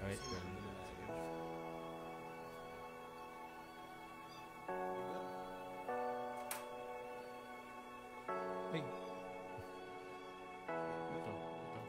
Ouais, bah, oui. Attends, attends.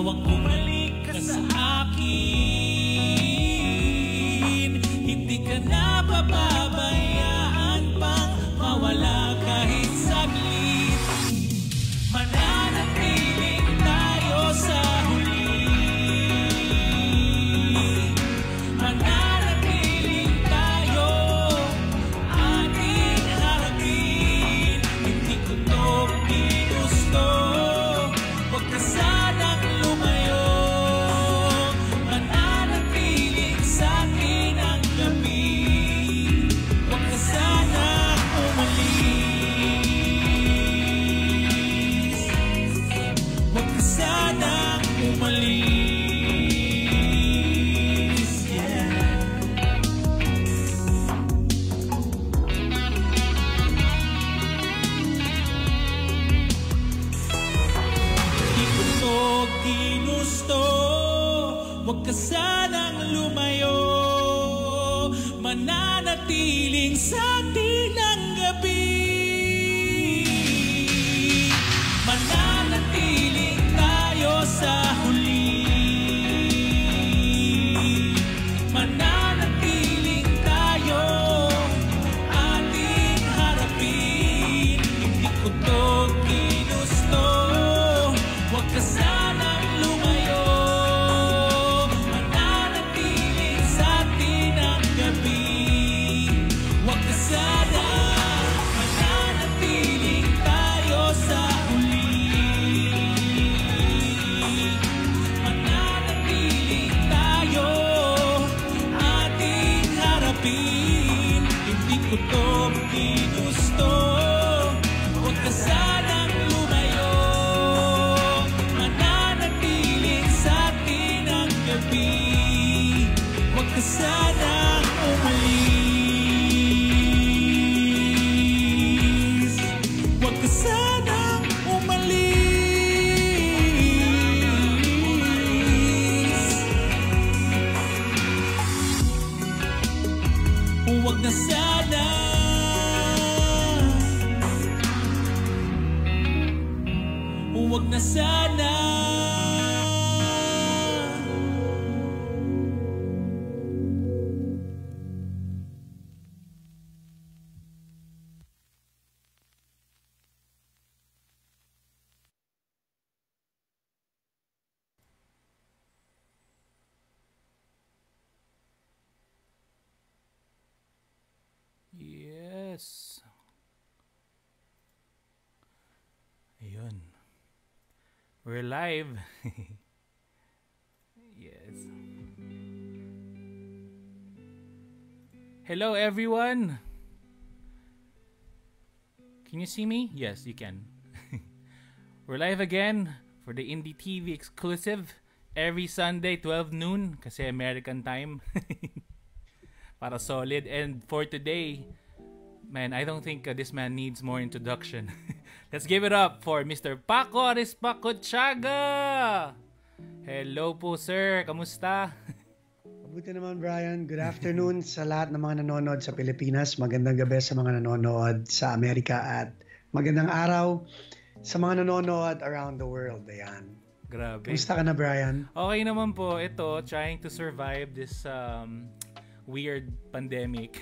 Nawang bumalik ka sa akin. Hindi ka na pababayaan pang mawala kahit saglit. Mananatiling tayo sa huli. Mananatiling tayo ating harapin. Hindi ko to ginusto, huwag ka sanang lumayo. Mananatiling sa akin ang gabi, huwag ka sanang umalis. Huwag ka sanang umalis. Yeah. Di ko to ginusto, huwag ka sanang lumayo. Mananatiling sa atin ang gabi. Mananatiling tayo sa huli. Mananatiling tayo ating harapin. Hindi ko to ginusto, huwag ka sanang lumayo. Mananatiling sa atin ang gabi, huwag ka sanang. Mananatiling tayo sa huli. Mananatiling tayo ating harapin. Hindi ko to ginusto, huwag ka sanang lumayo. Mananatiling sa atin ang gabi, huwag ka sanang umalis. Huwag ka sanang umalis. Huwag na sana. Huwag na sana. Yes. Ayun. We're live. Yes. Hello everyone. Can you see me? Yes, you can. We're live again for the Indie TV exclusive every Sunday 12 noon kasi American time. Para solid. And for today, man, I don't think this man needs more introduction. Let's give it up for Mr. Paco Arispaco Tiaga. Hello po, sir. Kamusta? Mabuti naman, Brian. Good afternoon sa lahat ng mga nanonood sa Pilipinas. Magandang gabi sa mga nanonood sa Amerika at magandang araw sa mga nanonood around the world. Ayan. Grabe. Kamusta ka na, Brian? Okay naman po. Ito, trying to survive this weird pandemic.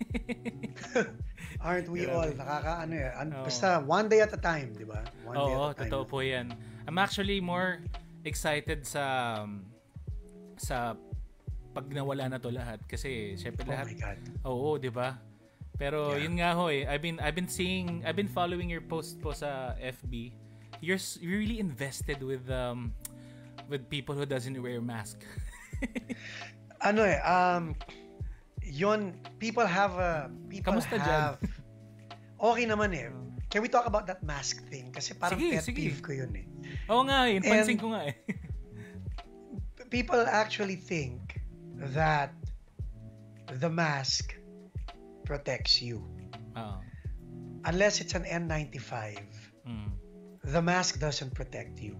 Aren't we all? Nakakaano eh. Basta one day at a time, di ba? One day Oo, at a time. totoo po yan. I'm actually more excited sa pag nawala na to lahat. Kasi, syempre lahat. Oh my God. Oo, di ba? Pero yun nga ho eh. I've been following your post po sa FB. You're really invested with people who doesn't wear mask. Yun, people have Kamusta dyan? Okay naman eh. Can we talk about that mask thing? Kasi parang pet peeve ko yun eh. Oo nga eh. Pansin ko nga eh. People actually think that the mask protects you. Unless it's an N95, the mask doesn't protect you.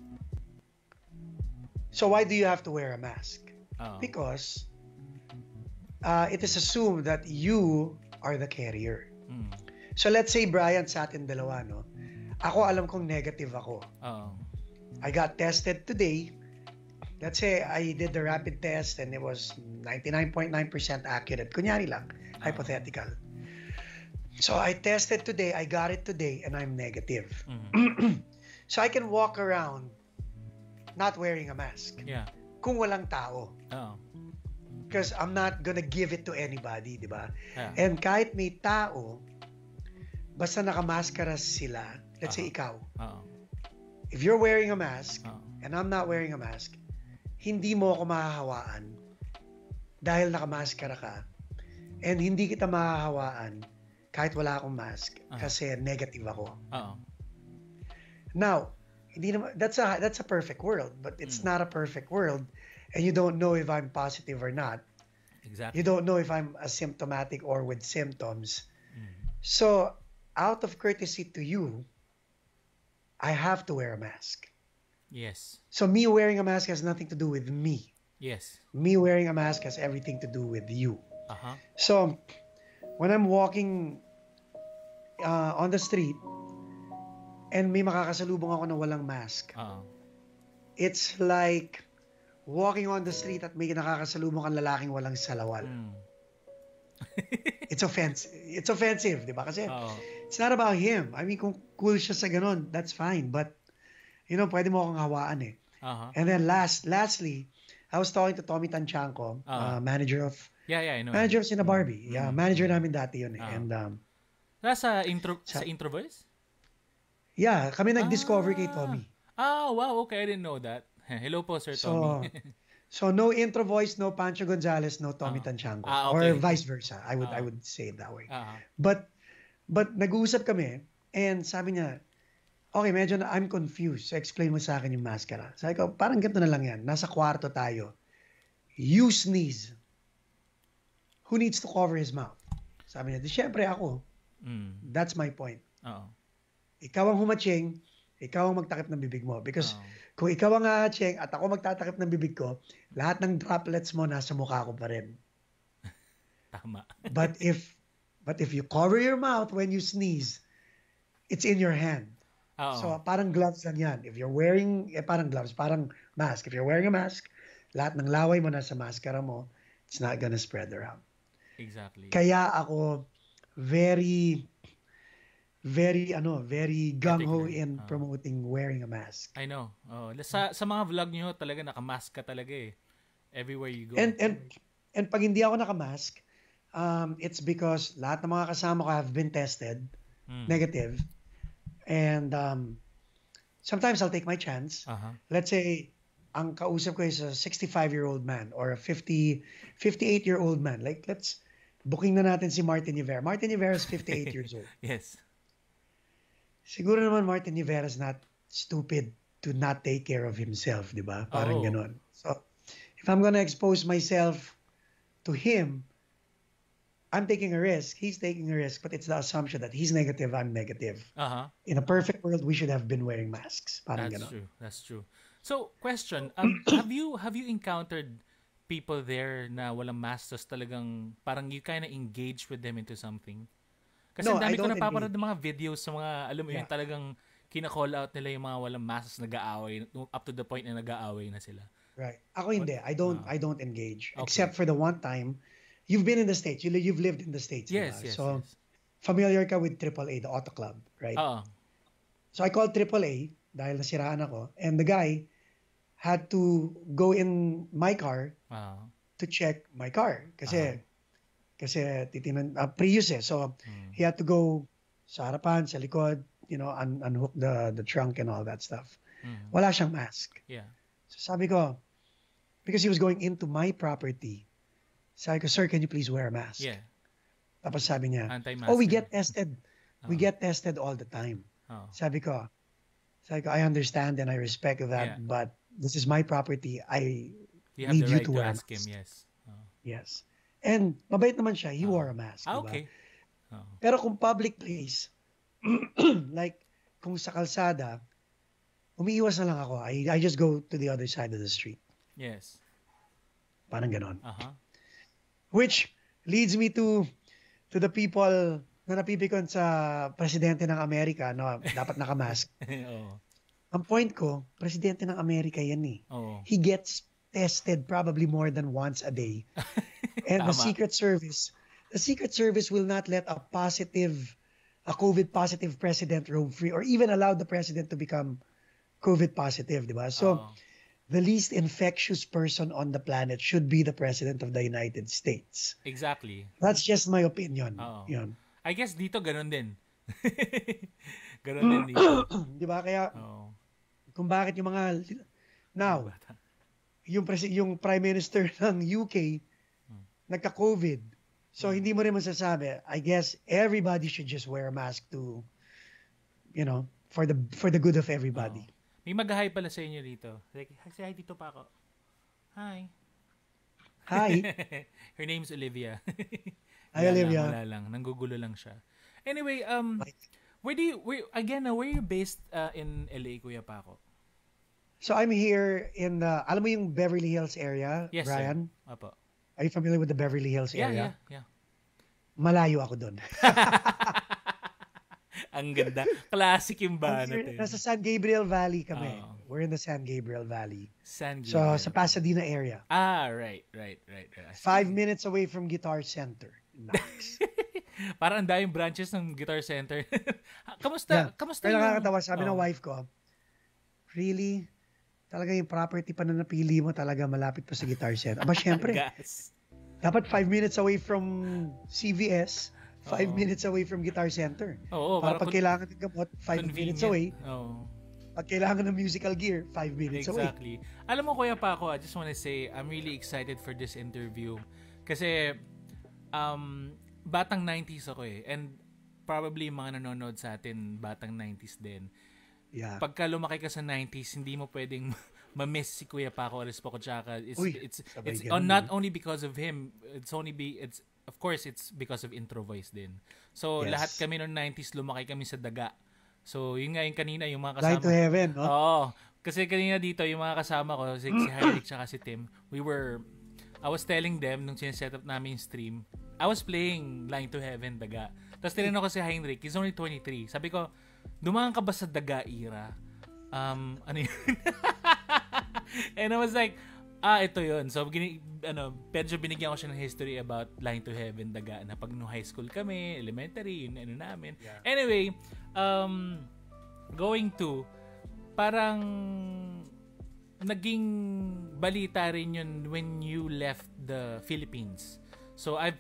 So why do you have to wear a mask? Because it is assumed that you are the carrier. So let's say, Brian, sa atin dalawa, no? Ako alam kong negative ako. I got tested today. Let's say I did the rapid test and it was 99.9% accurate. Kunyari lang, hypothetical. So I tested today, I got it today, and I'm negative. So I can walk around not wearing a mask. Yeah. Kung walang tao. Because I'm not gonna give it to anybody, di ba? Yeah. And kahit may tao, basta nakamaskara sila, let's say ikaw. If you're wearing a mask, and I'm not wearing a mask, hindi mo ako mahahawaan dahil nakamaskara ka. And hindi kita mahahawaan kahit wala akong mask kasi negative ako. Now, hindi naman, that's a perfect world, but it's not a perfect world, and you don't know if I'm positive or not. Exactly. You don't know if I'm asymptomatic or with symptoms. So, out of courtesy to you, I have to wear a mask. Yes. So me wearing a mask has nothing to do with me. Yes. Me wearing a mask has everything to do with you. Uh-huh. So when I'm walking on the street and may makakasalubong ako na walang mask, it's like walking on the street at may nakakasalubong kang lalaking walang salawal. It's offensive, di ba? Kasi it's not about him. I mean, kung cool siya sa ganon, that's fine. But pwede mo akong hawaan eh. And then lastly, I was talking to Tommy Tanchanco, manager of I know. Manager of Cinnabarby. Yeah, manager namin dati yun eh. And sa intro voice? Yeah, kami nag-discover kay Tommy. Wow, okay, I didn't know that. Hello po, Sir Tommy. So no intro voice, no Pancho Gonzalez, no Tommy Tanchanco, okay. or vice versa. I would say it that way. But nag-uusap kami and sabi niya, okay, medyo I'm confused. So explain mo sa akin yung maskara. Sabi ko, parang ganito na lang yan. Nasa kwarto tayo. You sneeze. Who needs to cover his mouth? Sabi niya, di syempre ako. That's my point. Ikaw ang humatsing, ikaw ang magtakip ng bibig mo. Because kung ikaw ang hahatsing at ako magtatakip ng bibig ko, lahat ng droplets mo nasa mukha ko pa rin. Tama. But if you cover your mouth when you sneeze, it's in your hand. So parang gloves lang yan. If you're wearing, parang gloves, parang mask. If you're wearing a mask, lahat ng laway mo nasa maskara mo, it's not gonna spread around. Exactly. Kaya ako very gung-ho in promoting wearing a mask. I know. Sa mga vlog niyo talaga nakamask ka talaga eh. Everywhere you go. And pag hindi ako nakamask, it's because lahat ng mga kasama ko have been tested negative. And sometimes I'll take my chance. Let's say ang kausap ko is a 65-year-old man or a 58-year-old man. Like, let's booking na natin si Martin Rivera. Martin Rivera is 58 years old. Yes. Siguro naman Martin Rivera is not stupid to not take care of himself, di ba? Parang ganon. So, if I'm gonna expose myself to him, I'm taking a risk. He's taking a risk, but it's the assumption that he's negative, I'm negative. In a perfect world, we should have been wearing masks. Parang That's ganon. true. That's true. So, question, have you encountered people there na walang masks talagang parang you kind of engage with them into something? Kasi No, dami I ko don't napapanood ng mga videos sa mga, alam mo yun, talagang kina-call out nila yung mga walang masks nag-aaway, up to the point na nag-aaway na sila. Right. Ako hindi. I don't engage. Okay. Except for the one time, you've been in the States. You've lived in the States. Yes, yes. So, familiar ka with AAA, the Auto Club, right? So, I called AAA dahil nasiraan ako. And the guy had to go in my car to check my car. Kasi titinan, Prius eh. So, he had to go sa harapan, sa likod, unhook the trunk and all that stuff. Wala siyang mask. Yeah. So, sabi ko, because he was going into my property, sabi ko, sir, can you please wear a mask? Yeah. Tapos sabi niya, Anti-mask. we get tested. We get tested all the time. Sabi ko, I understand and I respect that, but this is my property. You have need the you right to to wear ask a mask. him, yes. Yes. And mabait naman siya. He wore a mask. Diba? Okay. Pero kung public place, like kung sa kalsada, umiiwas na lang ako. I just go to the other side of the street. Yes. Parang ganon. Which leads me to the people na napipikon sa presidente ng Amerika, no, dapat nakamask. Ang point ko, presidente ng Amerika yan eh. Oo. He gets tested probably more than once a day. And the Tama. Secret Service will not let a COVID positive president roam free or even allow the president to become COVID positive, di ba? So, Oo. the least infectious person on the planet should be the president of the United States. Exactly. That's just my opinion. Oo. Yun. I guess dito ganun din. Ganun din dito. Di ba? Kaya, Oo. kung bakit yung mga... Now, yung Prime Minister ng UK, nagka-COVID. So, hindi mo rin masasabi. I guess everybody should just wear a mask to, for the good of everybody. Oo. May mag-hi pala sa inyo dito. Like, say hi dito pa ako. Hi. Hi. Her name's Olivia. Hi, Olivia. Wala lang. Nanggugulo lang siya. Anyway, where you based in LA, Kuya Paco? So, I'm here in alam mo yung Beverly Hills area, Yes, Brian? sir. Apo. Are you familiar with the Beverly Hills area? Yeah. Malayo ako doon. Ang ganda. Classic yung banat. Nasa San Gabriel Valley kami. Oh. We're in the San Gabriel Valley. San So, Gabriel. sa Pasadena area. Right. 5 minutes away from Guitar Center. Nice. Parang ang daming branches ng Guitar Center. Kamusta Pero yung... nakakatawa, sabi ng wife ko, really? Talaga yung property pa na napili mo talaga malapit pa sa Guitar Center. Aba, syempre. Gas. Dapat 5 minutes away from CVS, 5 minutes away from Guitar Center. Oo, Para pag kailangan ng gamot, 5 minutes away. Oo. Pag kailangan ng musical gear, 5 minutes away. Exactly. Alam mo, Kuya Paco, I just want to say, I'm really excited for this interview. Kasi, batang 90s ako eh. And probably mga nanonood sa atin, batang 90s din. Yeah. Pagka lumaki ka sa 90s, hindi mo pwedeng ma-miss si Kuya Paco Ares Pocochaca. It's not only because of him, of course it's because of intro voice din. So Yes. lahat kami noong 90s lumaki kami sa daga. So yun nga yung kanina yung mga kasama. Light to heaven, no? Oo. Kasi kanina dito yung mga kasama ko, si Heinrich tsaka si Tim, I was telling them nung sineset up namin yung stream, I was playing Line to Heaven, daga. Tapos tinanong ko si Heinrich, he's only 23. Sabi ko, dumaan ka ba sa daga era? Ano yun? And I was like, ito yun. So, medyo binigyan ko siya ng history about Line to Heaven, daga, na pag no high school kami, elementary, yun, namin. Yeah. Anyway, parang naging balita rin yun when you left the Philippines. So I've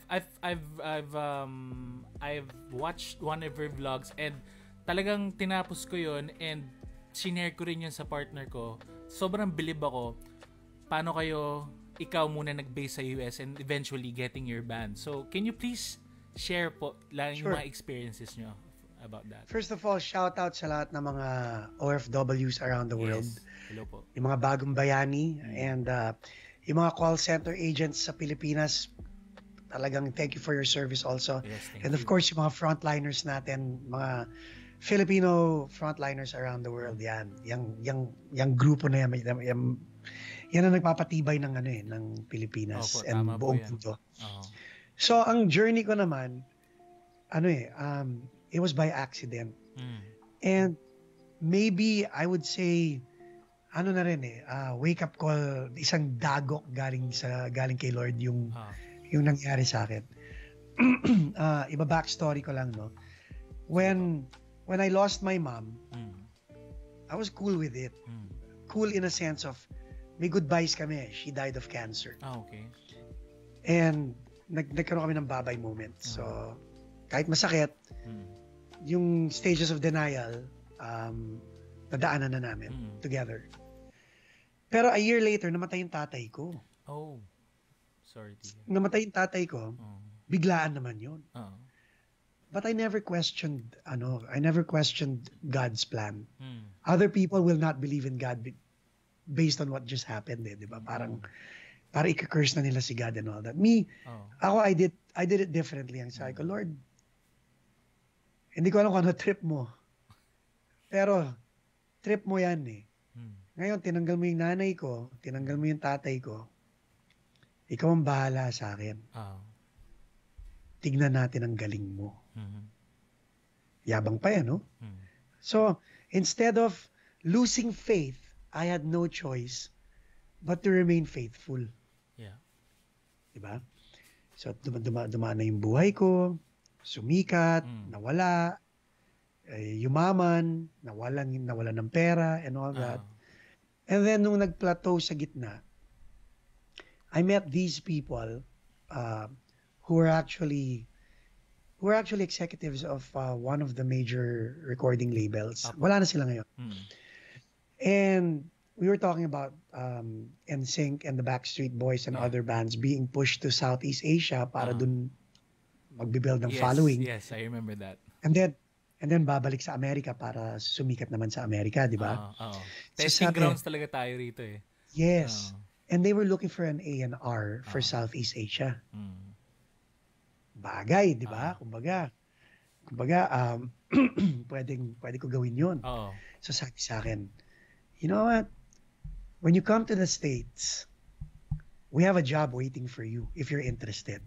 watched one of your vlogs and talagang tinapos ko yun and shinare ko rin yun sa partner ko. Sobrang bilib ako paano ikaw muna nag-base sa US and eventually getting your band. So can you please share po lang yung mga experiences nyo about that? First of all, shout out sa lahat ng mga OFWs around the world. Yes. Hello po. Yung mga bagong bayani and yung mga call center agents sa Pilipinas, talagang thank you for your service also. Yes, thank and of you. course, yung mga frontliners natin, mga Filipino frontliners around the world, yan. Yung grupo na yan ang nagpapatibay ng ng Pilipinas Opo, and tama po buong yan. mundo. Oo. So, ang journey ko naman, it was by accident. And maybe I would say, wake up call, isang dagok galing kay Lord yung nangyari sa akin. Iba backstory ko lang, no? When I lost my mom, I was cool with it. Cool in a sense of, may goodbyes kami. She died of cancer. Okay. And nagkaroon kami ng babay moments. So, kahit masakit, yung stages of denial, nadaanan na namin together. Pero a year later, namatay yung tatay ko. Oh. Sorry to hear. Namatay yung tatay ko, biglaan naman yun. Oo. But I never questioned God's plan. Other people will not believe in God based on what just happened, di ba? Parang i-curse na nila si God and all that. Ako, I did it differently. Ang sabi ko, Lord, hindi ko alam kung ano trip mo. Pero, trip mo yan eh. Ngayon, tinanggal mo yung nanay ko, tinanggal mo yung tatay ko, ikaw ang bahala sa akin. Tignan natin ang galing mo. Yabang pa yan, no? So, instead of losing faith, I had no choice but to remain faithful. Yeah. Diba? So, dumaan na yung buhay ko, sumikat, nawala, yumaman, nawalan ng pera, and all that. And then, nung nag-plateau sa gitna, I met these people who were actually executives of one of the major recording labels. Wala na sila ngayon. And we were talking about NSYNC and the Backstreet Boys and other bands being pushed to Southeast Asia para dun magbibuild ng following. Yes, I remember that. And then babalik sa Amerika para sumikat naman sa Amerika, di ba? Testing grounds talaga tayo rito eh. Yes. And they were looking for an A&R for Southeast Asia. Bagay, di ba? Kumbaga, pwede ko gawin yun. So sabi sa akin, you know what? When you come to the States, we have a job waiting for you if you're interested.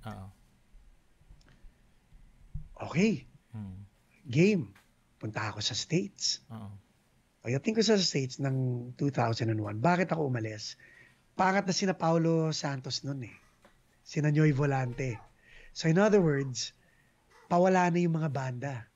Okay. Game. Punta ako sa States. Pagdating ko sa States ng 2001, bakit ako umalis? Pangat na sina Paulo Santos nun eh. Sina Noy Volante. So in other words, pawala na yung mga banda.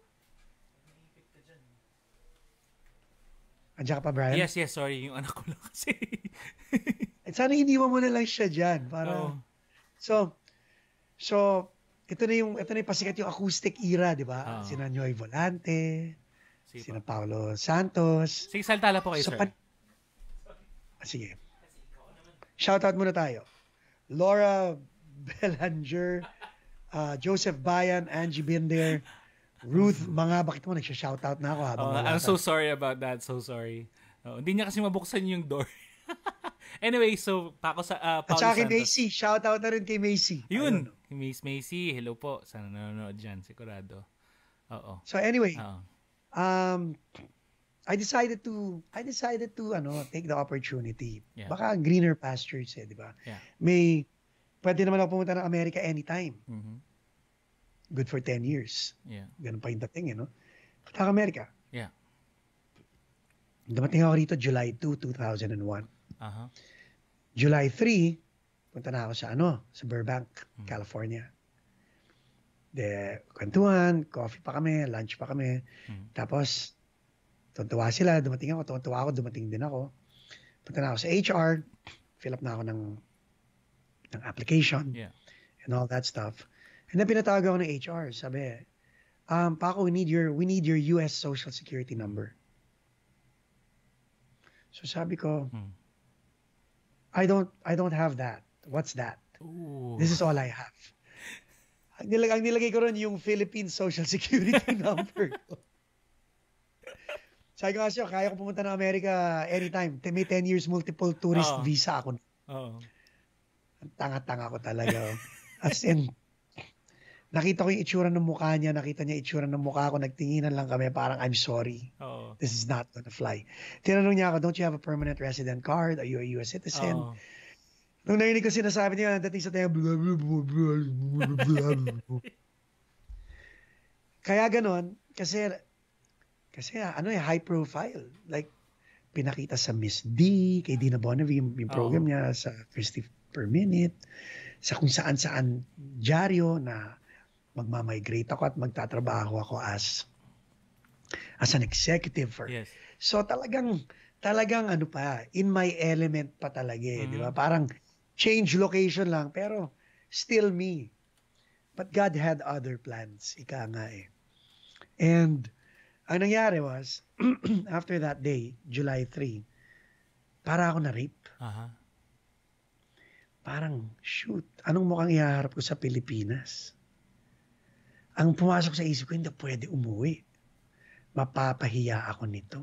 Andiyan ka pa, Brian? Yes, sorry. Yung anak ko lang kasi. Sana iniwan mo na lang siya dyan. Para... So, ito na yung pasikat yung acoustic era, di ba? Sina Noy Volante, sina Paulo Santos. Sige, saltala po kayo, sir. Sige. Shoutout muna tayo. Laura Belanger, Joseph Bayan, Angie Binder, Ruth bakit mo nagsha-shoutout na ako habang I'm so sorry about that. So sorry. Hindi niya kasi mabuksan yung door. Anyway, so Paco sa Paulo At saka kay Santos. Macy, shoutout na rin kay Macy. Yun. Miss Macy, hello po. Sana nanonood dyan, sigurado. Oo. So anyway, I decided to take the opportunity. Yeah. Baka greener pastures di ba? Yeah. Pwede naman ako pumunta ng Amerika anytime. Good for 10 years. Yeah. Ganun pa yung dating, no? Punta ako Amerika. Yeah. Dumating ako rito July 2, 2001. July 3, punta na ako sa Burbank, California. Kwentuhan, coffee pa kami, lunch pa kami. Tapos, tuntua sila, dumating ako, dumating din ako. Punta na ako sa HR, fill up na ako ng application, and all that stuff. And then pinatawag ako ng HR, sabi, Paco, we need your US Social Security number. So sabi ko, I don't have that. What's that? Ooh. This is all I have. Ang nilagay ko ron yung Philippine Social Security number ko. Sabi ko kasi, kaya ko pumunta ng Amerika anytime. May 10 years multiple tourist visa ako. Ang tanga-tanga ko talaga. As in, nakita ko yung itsura ng mukha niya, nakita niya itsura ng mukha ko, nagtinginan lang kami, parang, I'm sorry. This is not gonna fly. Tinanong niya ako, don't you have a permanent resident card? Are you a US citizen? Nung narinig ko sinasabi niya, dating sa tayo, kaya ganon, kasi high profile. Like, pinakita sa Miss D, kay Dina Bonnevie, yung program niya, sa Christy Per Minute, sa kung saan-saan dyaryo na magmamigrate ako at magtatrabaho ako as an executive for. Yes. So talagang in my element pa talaga, di ba? Parang change location lang, pero still me. But God had other plans, ika nga eh. And ang nangyari was, after that day, July 3, para ako na-rape. Parang, shoot, anong mukhang ihaharap ko sa Pilipinas? Ang pumasok sa isip ko, hindi pwede umuwi. Mapapahiya ako nito.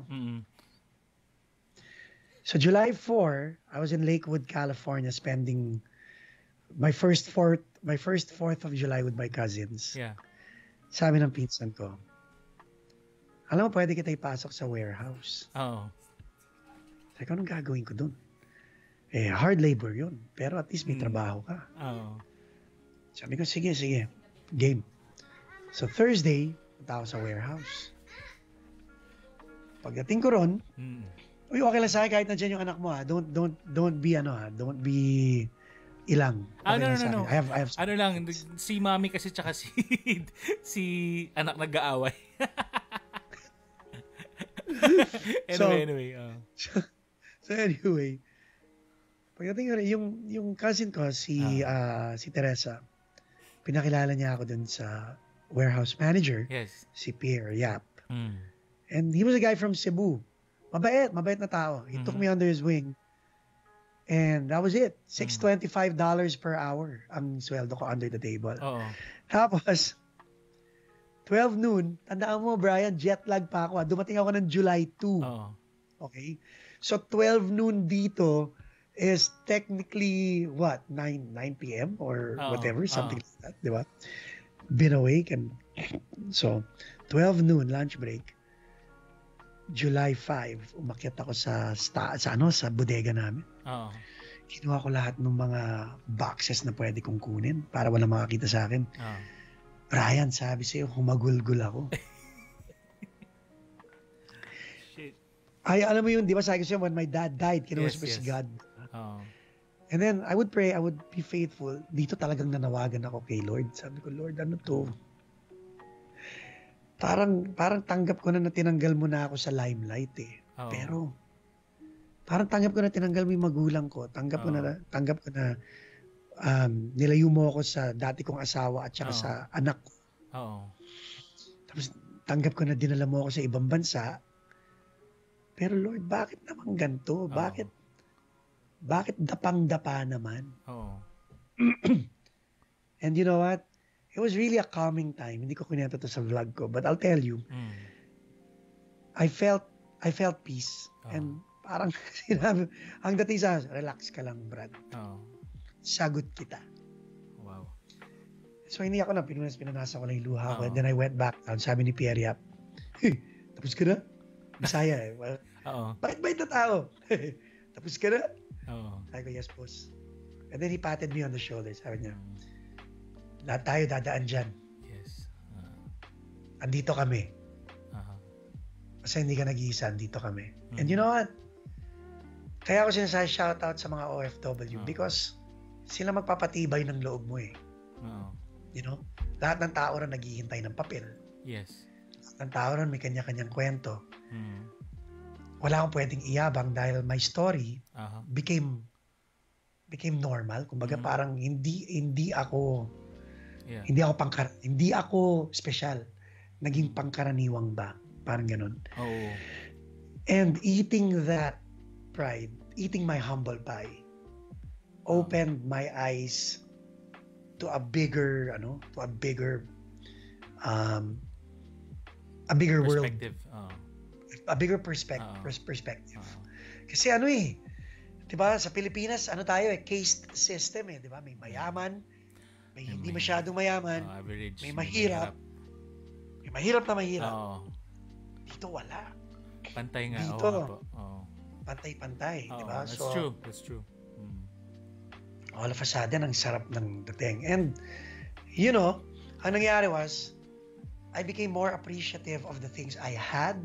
So July 4, I was in Lakewood, California, spending my first 4th of July with my cousins. Yeah. Sabi ng pinsan ko, alam mo, pwede kita ipasok sa warehouse. Sabi ko, anong gagawin ko dun? Hard labor yun. Pero at least may trabaho ka. Sabi ko, sige. Game. So Thursday, punta ako sa warehouse. pagdating ko ron, uy, okay lang sa akin kahit nandiyan yung anak mo ha. Don't be don't be ilang. Okay No. I have ano lang, si mami kasi tsaka si anak nag-aaway. Anyway. So anyway, pagdating ko rin, yung cousin ko, si Teresa, pinakilala niya ako dun sa warehouse manager, yes. si Pierre Yap. And he was a guy from Cebu. Mabait na tao. He took me under his wing. And that was it. $625 per hour ang sweldo ko under the table. Oo. Tapos, 12 noon, tandaan mo, Brian, jet lag pa ako. Dumating ako ng July 2. Oo. Okay? So, 12 noon dito is technically, 9 p.m. or whatever, something like that, di ba? Been awake and so, 12 noon, lunch break. July 5, umakyat ako sa bodega namin. Oo. Kinuha ko lahat ng mga boxes na pwede kong kunin para wala makakita sa akin. Brian, sabi sa'yo, humagulgul ako. Shit. Ay, alam mo yun, di ba sabi ko sa'yo, when my dad died, kinuha ko si God. And then, I would pray, I would be faithful. Dito talagang nanawagan ako kay Lord. Sabi ko, Lord, ano to? Parang tanggap ko na tinanggal mo na ako sa limelight eh. Pero parang tanggap ko na tinanggal mo yung magulang ko. Tanggap ko na nilayo mo ako sa dati kong asawa at saka sa anak ko. Tapos tanggap ko na dinala mo ako sa ibang bansa. Pero Lord, bakit naman ganito? Bakit dapang-dapa naman? And you know what? It was really a calming time. Hindi ko kinento to sa vlog ko, but I'll tell you. I felt peace. And parang sinabi, ang dating sa relax ka lang, Brad. Sagot kita. Wow. So hindi ako na pinanasa ko lang yung luha ko. And then I went back down. Sabi ni Pierre Yap, hey, tapos ka na? Bisaya eh. Bait-bait na tao. Tapos ka na? Sabi ko, yes, boss. And then he patted me on the shoulder. Sabi niya, lahat tayo dadaan dyan. Yes. Andito kami. Kasi hindi ka nag-iisa, andito kami. And you know what? Kaya ako sinasabi shoutout sa mga OFW because sila magpapatibay ng loob mo eh. You know? Lahat ng tao rin naghihintay ng papel. Yes. Lahat ng tao rin may kanya-kanyang kwento. Wala akong pwedeng iyabang dahil my story became normal. Kumbaga parang hindi ako hindi ako special. Naging pangkaraniwang ba? Parang ganun. And eating that pride, eating my humble pie, opened my eyes to a bigger world. A bigger perspective. Kasi diba, sa Pilipinas, tayo caste system diba? May mayaman, may hindi masyadong mayaman, average, may mahirap. May mahirap na mahirap. Dito wala. Pantay nga. Dito, pantay-pantay. Diba? That's true. All of a sudden, ang sarap ng dating. And, you know, ang nangyari was, I became more appreciative of the things I had.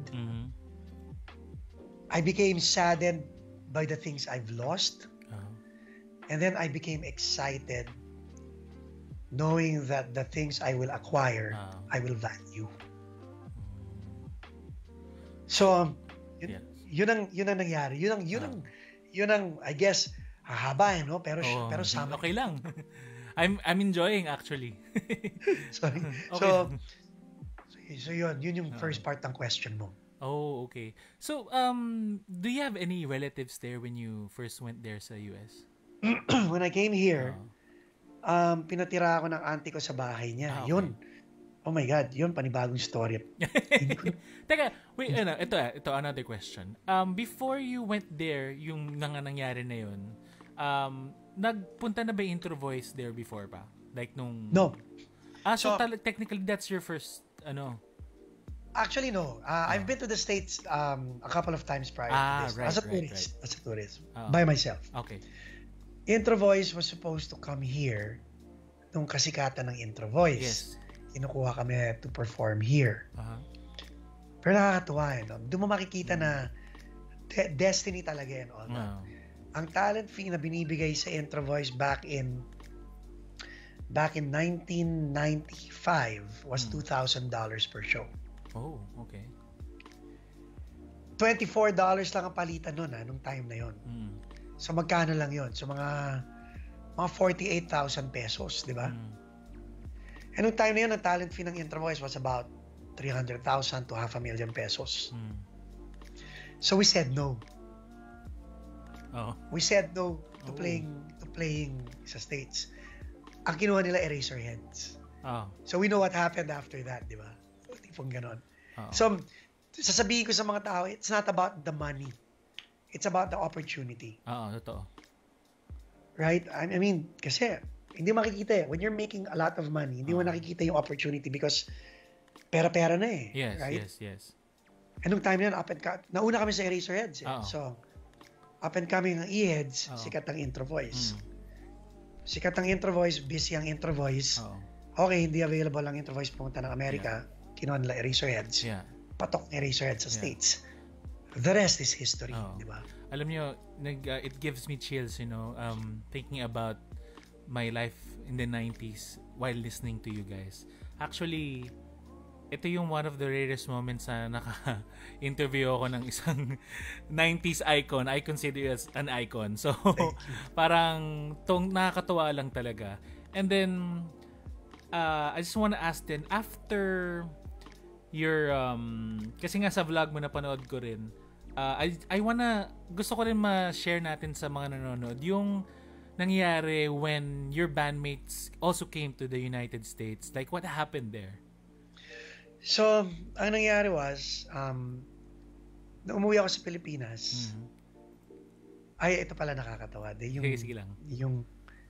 I became saddened by the things I've lost. And then I became excited knowing that the things I will acquire, I will value. So, yun ang nangyari. Yun ang I guess, hahaba pero sama. Okay lang. I'm enjoying actually. Sorry. Okay. So yun yung first part ng question mo. Oh, okay. So, do you have any relatives there when you first went there sa US? When I came here, pinatira ako ng auntie ko sa bahay niya. Okay. Yun. Oh my God, yun panibagong story. Teka, wait, ito another question. Before you went there, yung nangyari na yun, nagpunta na ba yung Intro Voice there before pa? Like nung... No. So technically that's your first, Actually, no. I've been to the States a couple of times prior to this. Right, as a tourist. Oh. By myself. Okay. Intro Voice was supposed to come here nung kasikatan ng Intro Voice. Yes. Kinukuha kami to perform here. Pero nakakatuwa no? Doon mo makikita na destiny talaga yan. Ang talent fee na binibigay sa Intro Voice back in 1995 was $2,000 per show. Oh, okay. $24 lang ang palitan nun nung time na yon. So magkano lang yon? So mga 48,000 pesos, di ba? And nung time na yun, ang talent fee ng Intro Voice was about 300,000 to $500,000 pesos. So we said no. We said no to playing sa States. Ang kinuha nila Eraserheads. So we know what happened after that, di ba? Tipong ganon. So sasabihin ko sa mga tao, it's not about the money. It's about the opportunity. Totoo. Right? I mean, kasi hindi makikita eh. When you're making a lot of money, hindi mo nakikita yung opportunity because pera-pera na eh. Yes, right? yes. And nung time na yun, nauna kami sa Eraserheads eh. So, up and coming ang E-Heads, sikat ang Intro Voice. Sikat ang Intro Voice, busy ang Intro Voice. Okay, hindi available ang Intro Voice pumunta ng Amerika. Kinuha nila Eraserheads. Patok ng Eraserheads sa States. The rest is history, di ba? Alam niyo, it gives me chills, thinking about my life in the 90s while listening to you guys. Actually, ito yung one of the rarest moments na naka-interview ako ng isang 90s icon. I consider you as an icon. So, parang nakakatuwa lang talaga. And then, I just want to ask then, after your, kasi nga sa vlog mo napanood ko rin, gusto ko rin ma-share natin sa mga nanonood, yung nangyari when your bandmates also came to the United States. Like, what happened there? So, ang nangyari was, nung umuwi ako sa Pilipinas, ito pala nakakatawa. Sige lang. Yung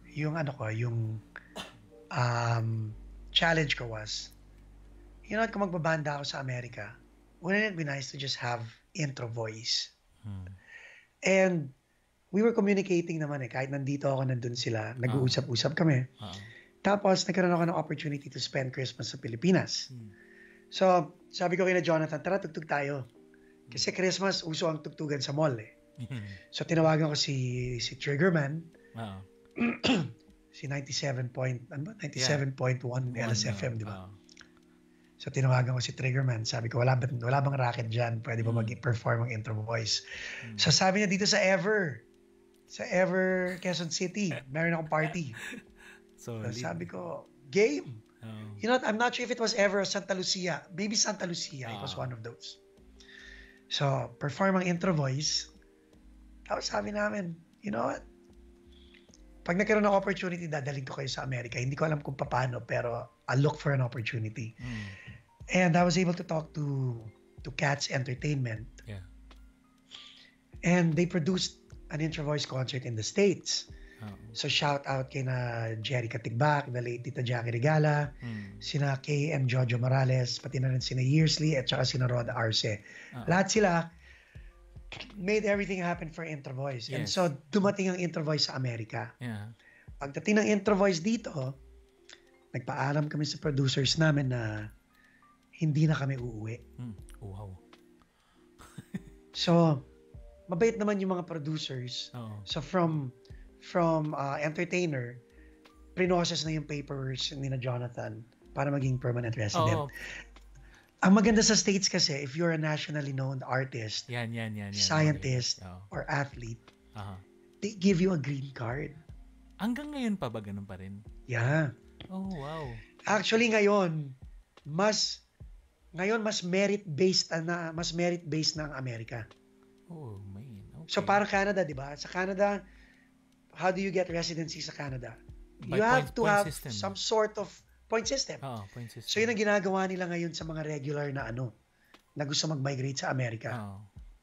challenge ko was, kung magbabanda ako sa Amerika, wouldn't it be nice to just have Intro Voice? And we were communicating naman kahit nandito ako, nandun sila, nag-uusap-usap kami. Tapos, nagkaroon ako ng opportunity to spend Christmas sa Pilipinas. So, sabi ko kay na Jonathan, tara, tugtog tayo. Kasi Christmas, uso ang tugtugan sa mall eh. So, tinawagan ko si Triggerman, si 97.1 LSFM, di ba? So, tinawagan ko si Triggerman. Sabi ko, wala bang racket dyan? Pwede ba mag-perform ang Intro Voice? So, sabi niya dito sa Ever Quezon City, meron akong party. So sabi ko, game. I'm not sure if it was Ever or Santa Lucia. Maybe Santa Lucia. It was one of those. So, perform ang Intro Voice. Tapos sabi namin, you know what? Pag nagkaroon ng opportunity, dadaling ko kayo sa Amerika. Hindi ko alam kung paano, pero I'll look for an opportunity. And I was able to talk to Cats Entertainment. Yeah. And they produced an Intro Voice concert in the States. So shout out kay na Jerry Katigbak, the late Tita Jackie Regala, sina Kay and Jojo Morales, pati na rin sina Yearsley at saka sina Rod Arce. Lahat sila made everything happen for Intro Voice. Yes. And so dumating ang Intro Voice sa Amerika. Yeah. Pagdating ng Intro Voice dito, nagpaalam kami sa producers namin na hindi na kami uuwi. Wow. So, mabait naman yung mga producers. So from entertainer, pre-process na yung papers ni na Jonathan para maging permanent resident. Ang maganda sa States kasi, if you're a nationally known artist, scientist, or athlete, they give you a green card. Hanggang ngayon pa ba ganun pa rin? Yeah. Oh, wow. Actually ngayon mas merit-based na ang Amerika. Oh, man. Okay. So para Canada, 'di ba? Sa Canada, how do you get residency sa Canada? By you have to have system. some sort of point system. Point system. So yun ang ginagawa nila ngayon sa mga regular na na gusto mag-migrate sa Amerika.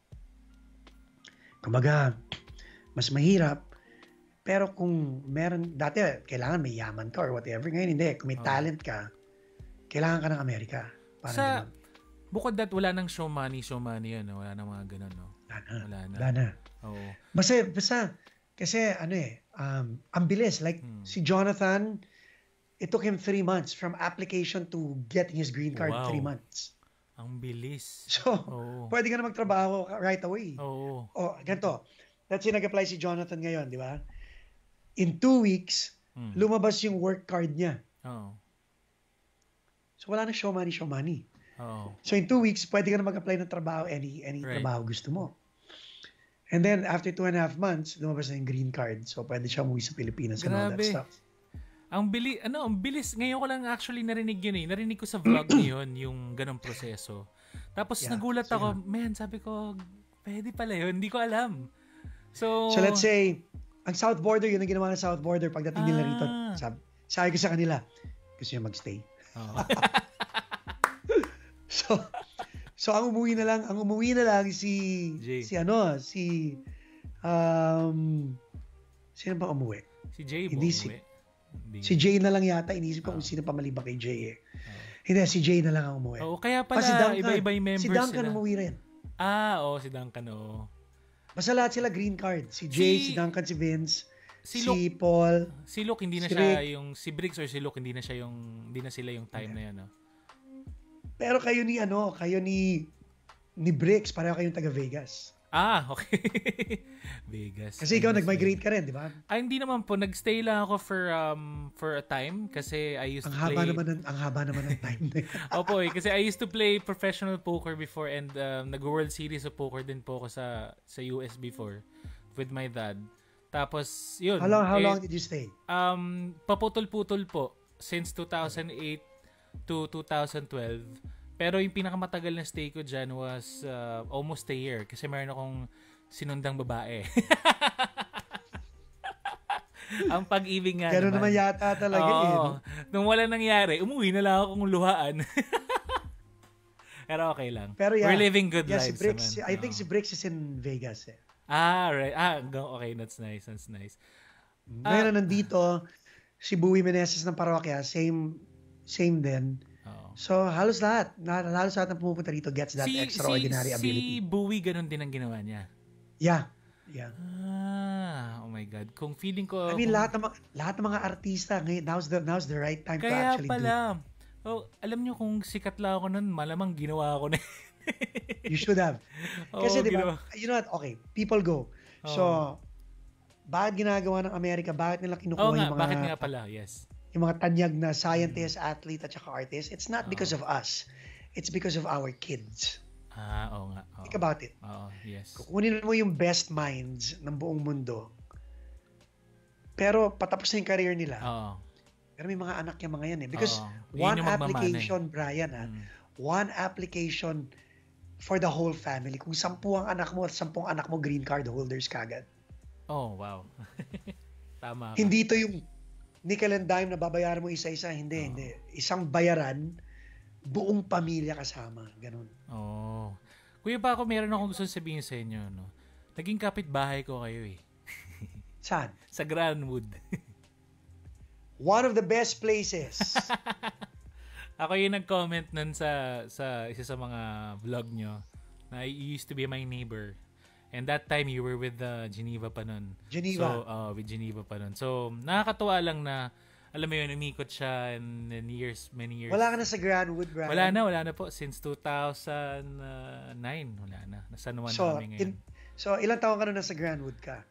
Kumbaga, mas mahirap. Pero kung meron, dati kailangan may yaman ka or whatever. Ngayon hindi. Kung may talent ka, kailangan ka ng Amerika. Bukod that, wala nang show money yun. Wala nang mga ganun, no? Wala na. Oo. Basta, kasi ang bilis. Like, si Jonathan, it took him 3 months from application to getting his green card. 3 months. Ang bilis. So, pwede ka na magtrabaho right away. Oo. O, ganito. Let's say nag-apply si Jonathan ngayon, di ba? In 2 weeks, lumabas yung work card niya. Oo. So, wala na show money. Oo. So, in 2 weeks, pwede ka na mag-apply ng trabaho, any Right. trabaho gusto mo. And then, after 2.5 months, lumabas na yung green card. So, pwede siya umuwi sa Pilipinas and all that Grabe. stuff. Ang bilis. Ngayon ko lang actually narinig yun eh. Narinig ko sa vlog niyo yun, yung ganong proseso. Tapos nagulat ako, sabi ko, pwede pala yun. Hindi ko alam. So let's say, ang South Border, yun ang ginawa ng South Border pagdating nila rito. Sabi ko sa kanila, gusto niya magstay. Oh. So ang umuwi na lang si Jay. Sino ba umuwi? Si Jay Hindi umuwi. Si Jay na lang yata. Iniisip ko kung sino pa maliba kay Jay eh. Hindi, si Jay na lang ang umuwi. Oo, kaya pala iba-iba yung members si Duncan sila. umuwi rin. Si Duncan, Basta lahat sila green card. Si Jay, si Duncan, si Vince, si Paul. Si Luke hindi na siya yung si Briggs or si Luke hindi na sila yung time na 'yan, no. Pero kayo ni Briggs, pareho kayong taga Vegas. Okay. Vegas. Kasi ikaw nag-migrate ka rin, di ba? Hindi naman po, nagstay lang ako for a time kasi I used to play. Ang haba naman ng time na yun. Opo, kasi I used to play professional poker before and nag-World Series of Poker din po ako sa US before with my dad. Tapos, yun. How long did you stay? Paputol-putol po since 2008 to 2012. Pero yung pinakamatagal na stay ko dyan was almost a year kasi meron akong sinundang babae. Ang pag-ibig nga Gano'n naman yata talaga eh. Nung wala nangyari, umuwi na lang akong luhaan. Pero okay lang. Pero we're living good lives si Briggs, naman. I think si Briggs is in Vegas eh. Right. Okay, that's nice. Ngayon na nandito, si Bowie Meneses ng parokya, same din. So, halos lahat ng pumupunta rito gets that extraordinary ability. Si Bowie ganun din ang ginawa niya? Yeah. Oh my God. Kung feeling ko... I mean, lahat ng mga artista, now's the right time to actually do. Kaya pala. Alam nyo, kung sikat lang ako nun, malamang ginawa ko na. You should have. Kasi diba, you know what? Okay, people go. So, bakit ginagawa ng Amerika? Bakit nila kinukuha yung mga... bakit nga pala? Yes. Yung mga tanyag na scientist, athlete, at saka artist, it's not because of us. It's because of our kids. Oo nga. Think about it. Yes. Kukunin mo yung best minds ng buong mundo, pero patapos na yung career nila. Pero may mga anak yung mga yan eh. Because one application, Brian, one application for the whole family. Kung 10 ang anak mo at 10 anak mo, green card holders kagad. Oh, wow. Tama ka. Hindi to yung nickel and dime na babayaran mo isa-isa. Hindi. Isang bayaran, buong pamilya kasama. Ganun. Kuya pa ako, meron akong gusto sabihin sa inyo. No? Naging kapitbahay ko kayo eh. Saan? Sa Granwood. One of the best places. Ako yung nag-comment nun sa isa sa mga vlog nyo na you used to be my neighbor. And that time, you were with Geneva pa nun. Geneva. So, with Geneva pa nun. So, nakakatuwa lang na, alam mo yun, umikot siya in many years. Wala ka na sa Granwood, Brian? Wala na po. Since 2009, wala na. Nasa San Juan kami ngayon. So, ilang taon ka na nasa Granwood ka?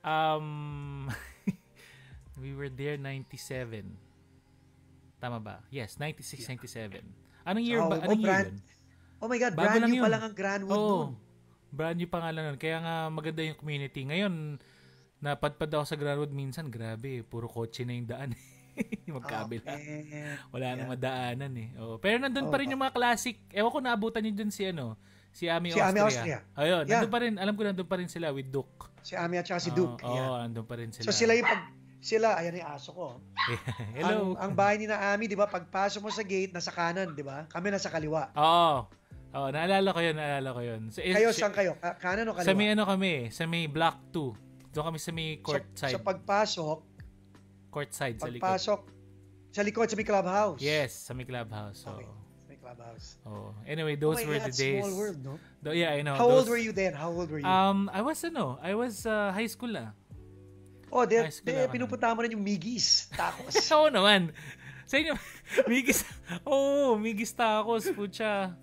We were there 97. Tama ba? Yes, 96, 97. Anong year ba? Anong year yun? Oh my God, brand new pa lang ang Granwood noon. Brand new pa nga lang nun. Kaya nga maganda yung community. Ngayon, napadpad ako sa Granwood minsan. Grabe, puro kotse na yung daan. Magkabila. Wala nang madaanan eh. Pero nandun pa rin yung mga classic. Ewan ko naabutan nyo dun si Ami Austria. Ayun, nandun pa rin. Alam ko nandun pa rin sila with Duke. Si Ami at saka si Duke. Nandun pa rin sila. So ayan yung aso ko. Hello. Ang bahay ni na Ami, di ba? Pagpasok mo sa gate, nasa kanan, di ba? Kami nasa kaliwa. Naalala ko yun. So, kayo, saan kayo? Kanan o kaliwa? Sa may sa may block 2. Doon kami sa may court side. So pagpasok, court side sa likod. Pagpasok, sa likod, sa may clubhouse. Yes, sa may clubhouse. So. Okay, sa may clubhouse. Anyway, those were the days. Small world, no? Yeah, I know. How old were you then? I was high school na. Pinupunta mo rin yung Migis Tacos. Oo naman. Sa inyo, Migis Tacos, putya.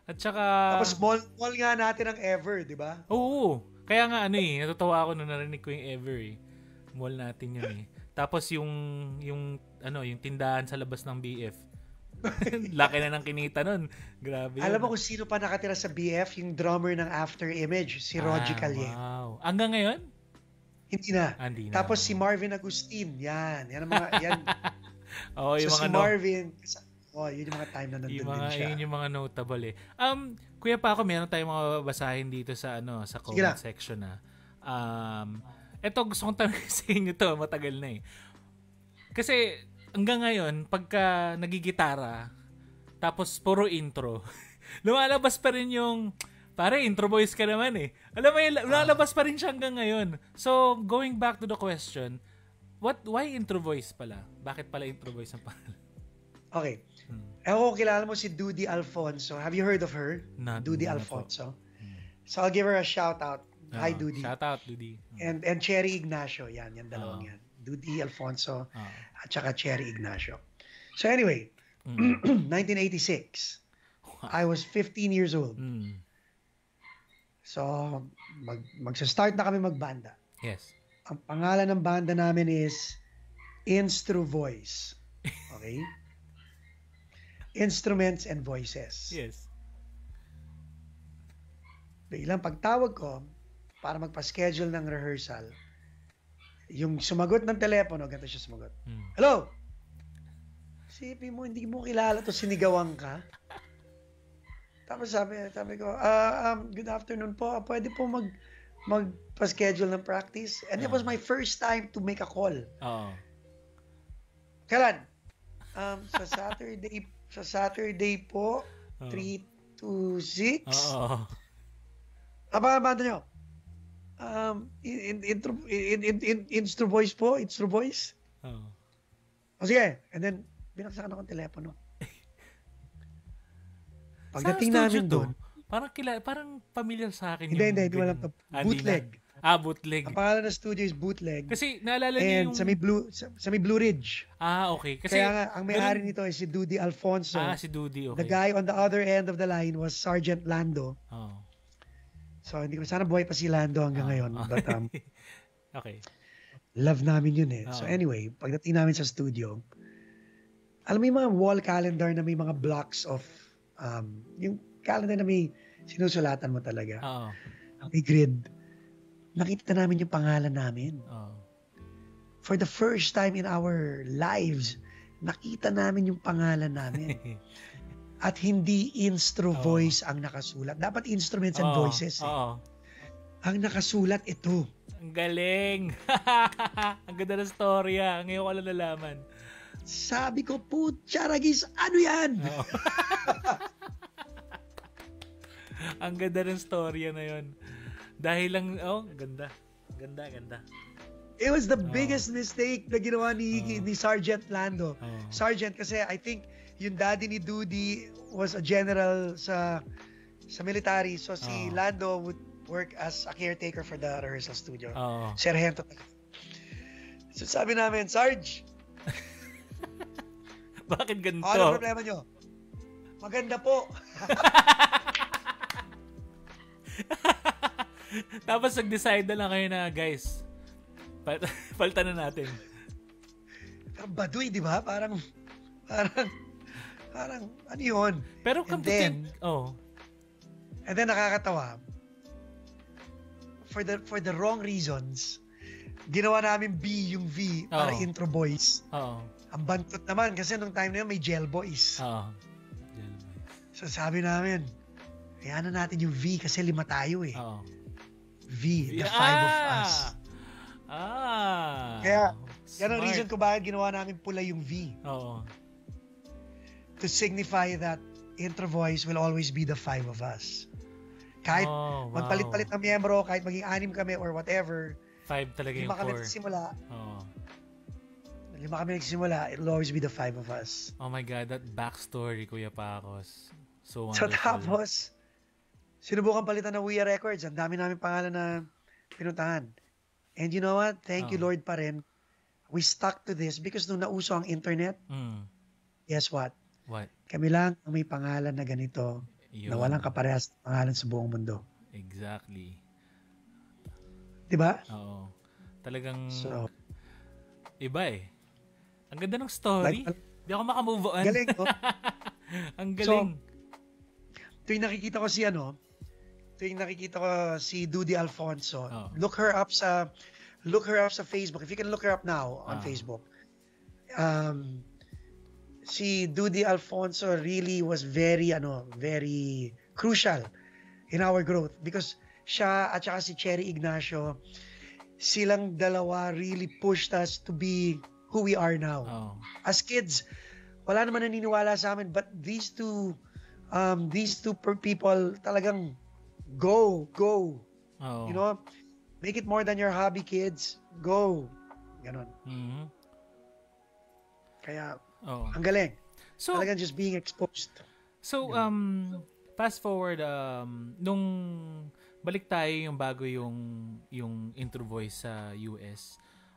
At saka... Tapos mall nga natin ang Ever, di ba? Oo. Kaya nga natatawa ako nung narinig ko yung Ever eh. Mall natin yun eh. Tapos yung tindahan sa labas ng BF. Laki na ng kinita nun. Grabe. Alam mo kung sino pa nakatira sa BF? Yung drummer ng After Image, si Roger Calye. Wow. Hanggang ngayon? Hindi na. Hindi na. Tapos si Marvin Agustin. Yan ang mga... Yan. Yung so mga si Marvin... yun yung mga time na nandun din siya. Yun yung mga notable eh. Kuya Paco, meron tayong mga basahin dito sa comment section na. Eto gusto kong tanongin sa inyo to, matagal na eh. Kasi hanggang ngayon, pagka nagigitara, tapos puro intro, lumalabas pa rin yung, pare, intro voice ka naman eh. Alam mo, lumalabas pa rin siya hanggang ngayon. So, going back to the question, why intro voice pala? Bakit pala intro voice ang pangalan? Okay. Ewan ko, kilala mo si Dudy Alfonso. Have you heard of her? Dudy Alfonso. So I'll give her a shout out. Hi, Dudy. Shout out, Dudy. And Cherry Ignacio. Yan dalawang yan. Dudy Alfonso at saka Cherry Ignacio. So anyway, 1986. I was 15 years old. So magsa-start na kami magbanda. Yes. Ang pangalan ng banda namin is Instru Voice. Okay? Instruments and Voices. Yes. Biglang pagtawag ko para magpa-schedule ng rehearsal, yung sumagot ng telepono, ganito siya sumagot. Hello? Sipin mo, hindi mo kilala to, sinigawan ka? Tapos sabi ko, good afternoon po, pwede po magpa-schedule ng practice? And it was my first time to make a call. Kailan? Sa Saturday po, 3 to 6. Apa banda nyo? Instru Voice po, Instru Voice. Sige. And then, binaksakan ako ng telepono. Pagdating namin doon, parang familiar sa akin. Hindi mo alam to. Bootleg. Bootleg. Ang pangalan ng studio is Bootleg. Kasi naalala niyo yung... sa may Blue Ridge. Okay. Kasi, kaya nga, ang may-ari nito ay si Dudy Alfonso. Si Dudy, okay. The guy on the other end of the line was Sergeant Lando. So, hindi ko sana buhay pa si Lando hanggang ngayon. But, okay. Love namin yun eh. So anyway, pagdating namin sa studio, alam mo yung mga wall calendar na may mga blocks of, yung calendar na may sinusulatan mo talaga. May grid. Nakita namin yung pangalan namin. For the first time in our lives, nakita namin yung pangalan namin. At hindi Instru Voice ang nakasulat. Dapat Instruments and Voices. Ang nakasulat ito. Ang galing. Ang ganda ng storya. Ngayon ko lang nalaman. Sabi ko, Putsaragis, ano yan? Ang ganda ng storya na yon. Dahil lang, ganda. Ganda. It was the biggest mistake na ginawa ni Sergeant Lando. Sergeant, kasi I think yung daddy ni Dudy was a general sa military. So si Lando would work as a caretaker for the rehearsal studio. Serhento. So sabi namin, Sarge, bakit ganito? Ano problema nyo? Maganda po. Tapos nag-decide na lang kayo na, guys, palitan na natin. Pero baduy, di ba? Parang, ano yun? Pero come to think, And then nakakatawa, for the wrong reasons, ginawa namin B yung V para Intro Boys. Ang bantot naman kasi nung time na yun may Gel Boys. So sabi namin, kaya na natin yung V kasi 5 tayo eh. V, the 5 of us. Kaya, yan ang reason ko bakit ginawa namin pula yung V. To signify that Intro Voice will always be the 5 of us. Kahit magpalit-palit ng miyembro, kahit maging 6 kami or whatever, 5 talaga yung 5 kami nagsimula. 5 kami nagsimula, it'll always be the 5 of us. Oh my God, that backstory, Kuya Pacos. So wonderful. So tapos, sinubukan palitan ng Ouya Records. Ang dami namin pangalan na pinuntahan. And you know what? Thank you Lord pa rin. We stuck to this because nung nauso ang internet, guess what? What? Kami lang ang may pangalan na ganito. Yun. na walang kaparehas na pangalan sa buong mundo. Exactly. Diba? Oo. Talagang So, iba eh. Ang ganda ng story. Di ako makamove on. galing, no? Ang galing. Tuwing nakikita ko si Dudy Alfonso, Oh. look her up sa Facebook. If you can look her up now on Facebook. Si Dudy Alfonso really was very crucial in our growth because siya at saka si Cherry Ignacio, silang dalawa really pushed us to be who we are now. Oh. As kids, wala naman naniniwala sa amin, but these two people talagang go. Oh. You know, make it more than your hobby, kids. Go. Ganon. Mhm. Kaya, Oh. ang galing. So, Talagang just being exposed. So, fast forward, nung balik tayo yung bago yung intro voice sa US,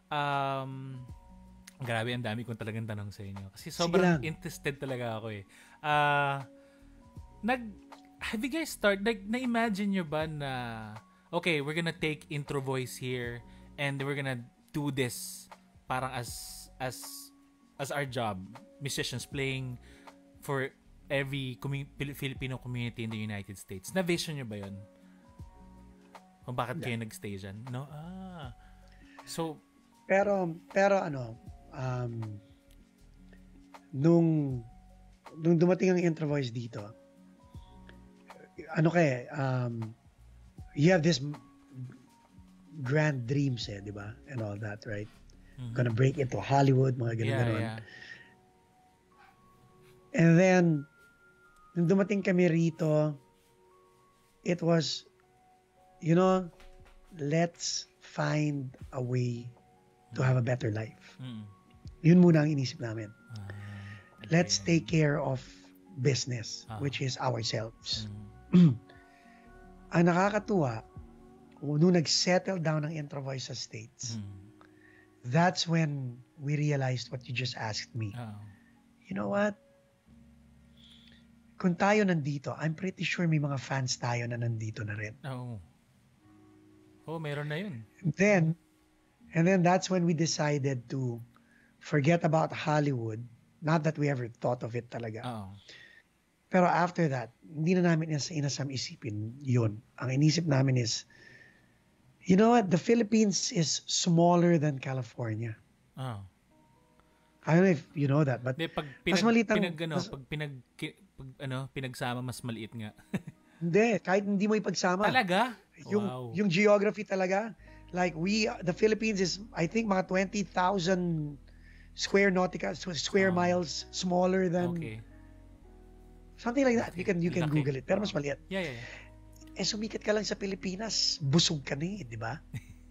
grabe, ang dami kong talagang tanong sa inyo. Kasi sobrang interested talaga ako eh. Have you guys na-imagine nyo ba na, okay, we're gonna take intro voice here and we're gonna do this parang as our job, musicians playing for every Filipino community in the United States. Na-vision nyo ba yun? Kung bakit kayo nag-stay dyan? No? So, Pero nung dumating ang intro voice dito, you have this grand dreams di ba? And all that, right? Mm-hmm. Gonna break into Hollywood, mga ganun. Yeah. And then, nung dumating kami rito, it was, let's find a way to have a better life. Mm. Yun muna ang inisip namin. Okay. Let's take care of business, which is ourselves. Ang nakakatuwa, nung nag-settle down ang intro voice sa States, that's when we realized what you just asked me. You know what? Kung tayo nandito, I'm pretty sure may mga fans tayo na nandito na rin. Meron na yun. And then that's when we decided to forget about Hollywood. Not that we ever thought of it talaga. Pero after that, hindi na namin inasam isipin yun. Ang inisip namin is, you know what? The Philippines is smaller than California. I don't know if you know that, but mas maliit ang... pinagsama, mas maliit nga. Hindi, kahit hindi mo ipagsama. Talaga? Yung geography talaga, like the Philippines is, I think, mga 20,000 square miles smaller than... Okay. Something like that. You can Google it. Pero mas maliit. Yeah. Sumikat ka lang sa Pilipinas, busog ka na di ba?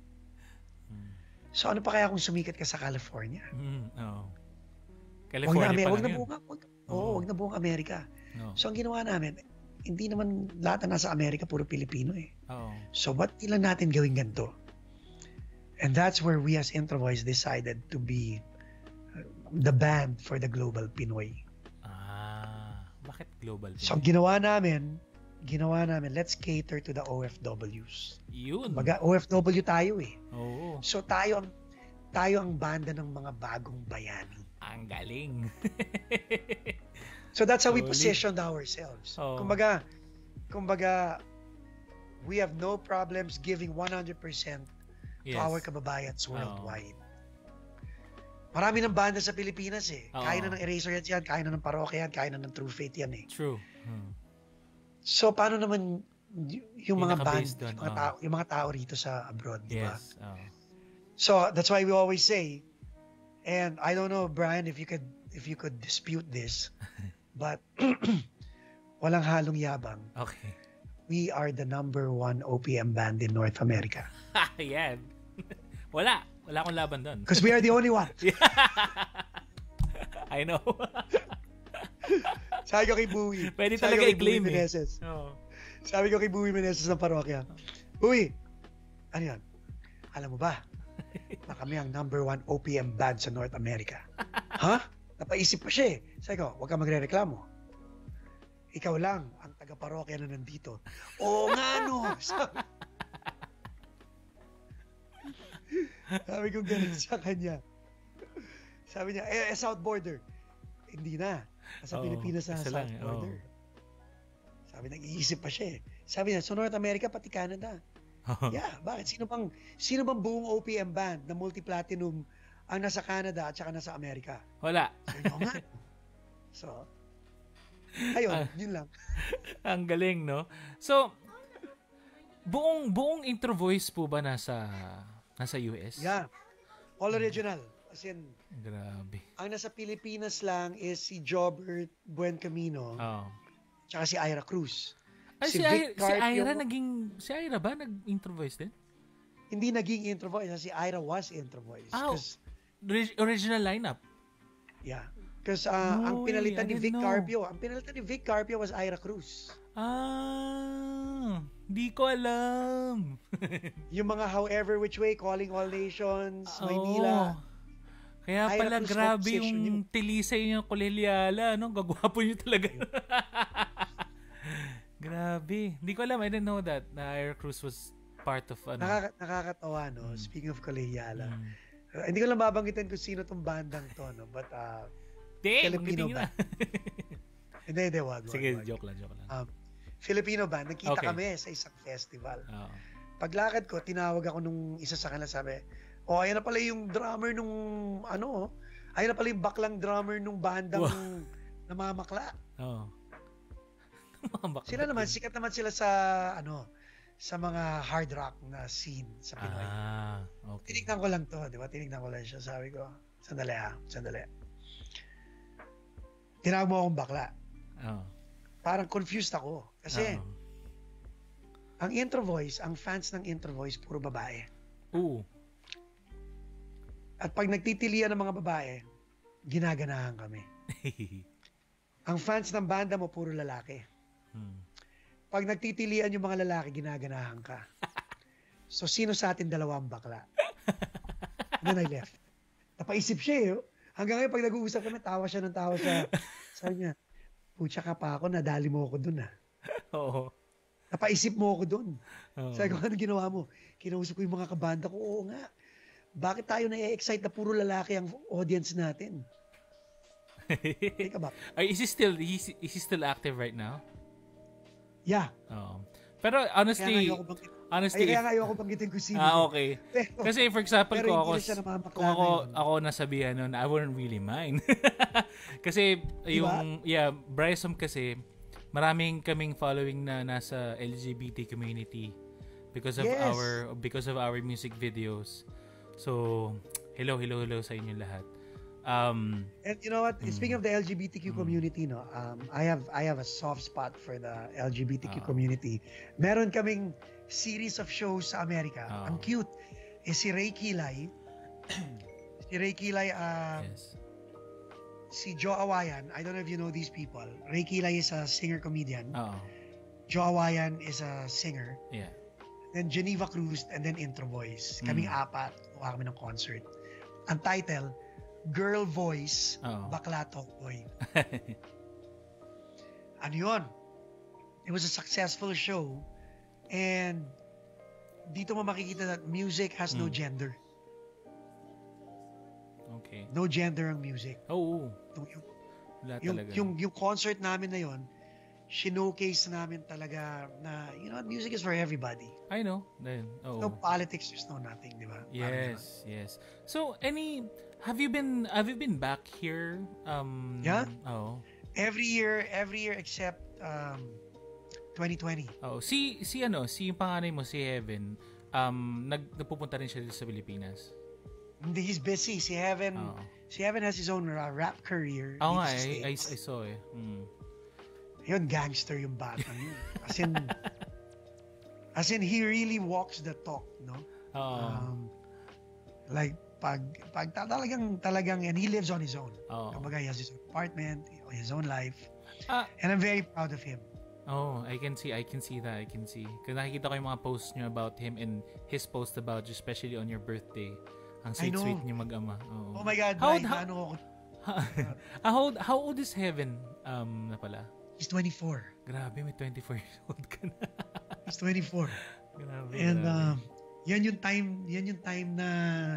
So ano pa kaya kung sumikat ka sa California? California wag na buong Amerika. So ang ginawa namin, hindi naman lahat na nasa Amerika puro Pilipino eh. So ba't ilan natin gawing ganito? And that's where we as Intro Voice decided to be the band for the global Pinoy. Bakit global Pinoy? So ginawa namin, let's cater to the OFWs. Yun. OFW tayo eh. So tayo ang banda ng mga bagong bayani. Ang galing. So that's how we positioned ourselves. Kumbaga, we have no problems giving 100% to our kababayans worldwide. Marami ng banda sa Pilipinas eh. Kaya na ng Eraserheads yan, kaya na ng Parokya yan, kaya na ng True Faith yan eh. True. So paano naman yung mga band, yung mga tao rito sa abroad, di ba? Yes. So that's why we always say, and I don't know, Brian, if you could dispute this, but walang halong yabang. Okay. We are the number 1 OPM band in North America. Yan. Wala akong laban doon. Because we are the only one. I know. Sabi ko kay Bowie. Pwede talaga i-claim eh. Sabi ko kay Bowie Meneses ng Parokya, Bowie, ano yan? Alam mo ba, na kami ang number 1 OPM band sa North America. Ha? Napaisip pa siya eh. Sabi ko, huwag ka magre-reklamo. ikaw lang ang taga-parokya na nandito. Oo nga, no. Sabi ko ganun sa kanya. Sabi niya, South Border. Hindi na. Nasa Pilipinas na South Border. Sabi, nag-iisip pa siya eh. Sabi niya, so North America, pati Canada. Yeah, bakit? Sino bang buong OPM band na multi-platinum ang nasa Canada at saka nasa Amerika? Wala. So, ayun, yun lang. Ang galing, no? So, buong intro voice po ba nasa US? Yeah. All original. As in, grabe. Ang nasa Pilipinas lang is si Jobert Buencamino. Tsaka si Ira Cruz. Ay, si Ira si Ira ba nag-intro voice din? Hindi naging intro voice. Si Ira was intro voice. Original lineup? Yeah. Because ang pinalitan ni Vic Carpio was Ira Cruz. Di ko alam. Yung mga However Which Way, Calling All Nations, Maynila. Kaya pala Ira Cruz grabe yung tilisay niyo kulelyala, no? Gagwapo niyo talaga. Grabe. Hindi ko alam. I didn't know that na Ira Cruz was part of Nakakatawa, no? Speaking of kolelyala. Hindi ko lang babanggitin kung sino tong bandang to, no? But, Filipino band. Hindi, wag. Sige, joke lang. Filipino band. Nagkita kami sa isang festival. Paglakad ko, tinawag ako nung isa sa kanila, sabi, ayan na pala yung drummer nung, ayan na pala yung baklang drummer nung bandang namamakla. Sila naman, sikat naman sila sa, sa mga hard rock na scene sa Pinoy. Okay. Tinignan ko lang to, di ba? Tinignan ko lang siya. Sabi ko, sandali. Tinawag mo akong bakla. Parang confused ako. Kasi, ang intro voice, ang fans ng intro voice, puro babae. At pag nagtitilian ng mga babae, ginaganahan kami. Ang fans ng banda mo, puro lalaki. Pag nagtitilian yung mga lalaki, ginaganahan ka. So, sino sa atin dalawang bakla? Then I left. Napaisip siya eh. Hanggang ngayon, pag nag-uusap kami, tawa siya. Sabi niya, putya ka pa ako, nadali mo ako dun ah. Oo. Napaisip mo ako dun. Sabi ko, ano ginawa mo? Kinausap ko yung mga kabanda ko, oo nga. Bakit tayo na-excite na puro lalaki ang audience natin? Think about it. Is he still active right now? Yeah. Pero honestly, kaya nga ayoko banggitin ko sino. Okay. Kasi for example, kung ako nasabihan nun, I wouldn't really mind. Kasi yung Brysom kasi maraming kaming following na nasa LGBT community because of our music videos. So, hello sa inyo lahat. And you know what? Speaking of the LGBTQ community, no, I have a soft spot for the LGBTQ community. Meron kaming series of shows sa Amerika. Ang cute is si Ray Kilay. Si Joe Awayan. I don't know if you know these people. Ray Kilay is a singer-comedian. Joe Awayan is a singer. Yeah. Then Geneva Cruz and then Intro Boys. Kaming apat. Kuha kami ng concert. Ang title, Girl Voice, Bakla Talk Boy. Ano yun? It was a successful show. And dito mo makikita that music has no gender. Okay. No gender ang music. Yung concert namin na yun, showcase namin talaga na, you know, music is for everybody. I know. No politics, there's no nothing, di ba? Yes. So, have you been back here? Yeah. Every year except 2020. Si yung panganay mo, si Heaven, nagpupunta rin siya dito sa Pilipinas. Hindi, he's busy. Si Heaven has his own rap career. I saw eh. Yun, gangster yung batang yun. As in, he really walks the talk, no? Like, pag talagang, and he lives on his own. Kumbaga, he has his own apartment, his own life. And I'm very proud of him. I can see that. Kasi nakikita ko yung mga posts niyo about him and his post about you, especially on your birthday. Ang sweet niyo mag-ama. Oh my God, how old is Heaven na pala? He's 24. Grabe, may 24 years old ka na. He's 24. Grabe, And grabe. yan yung time na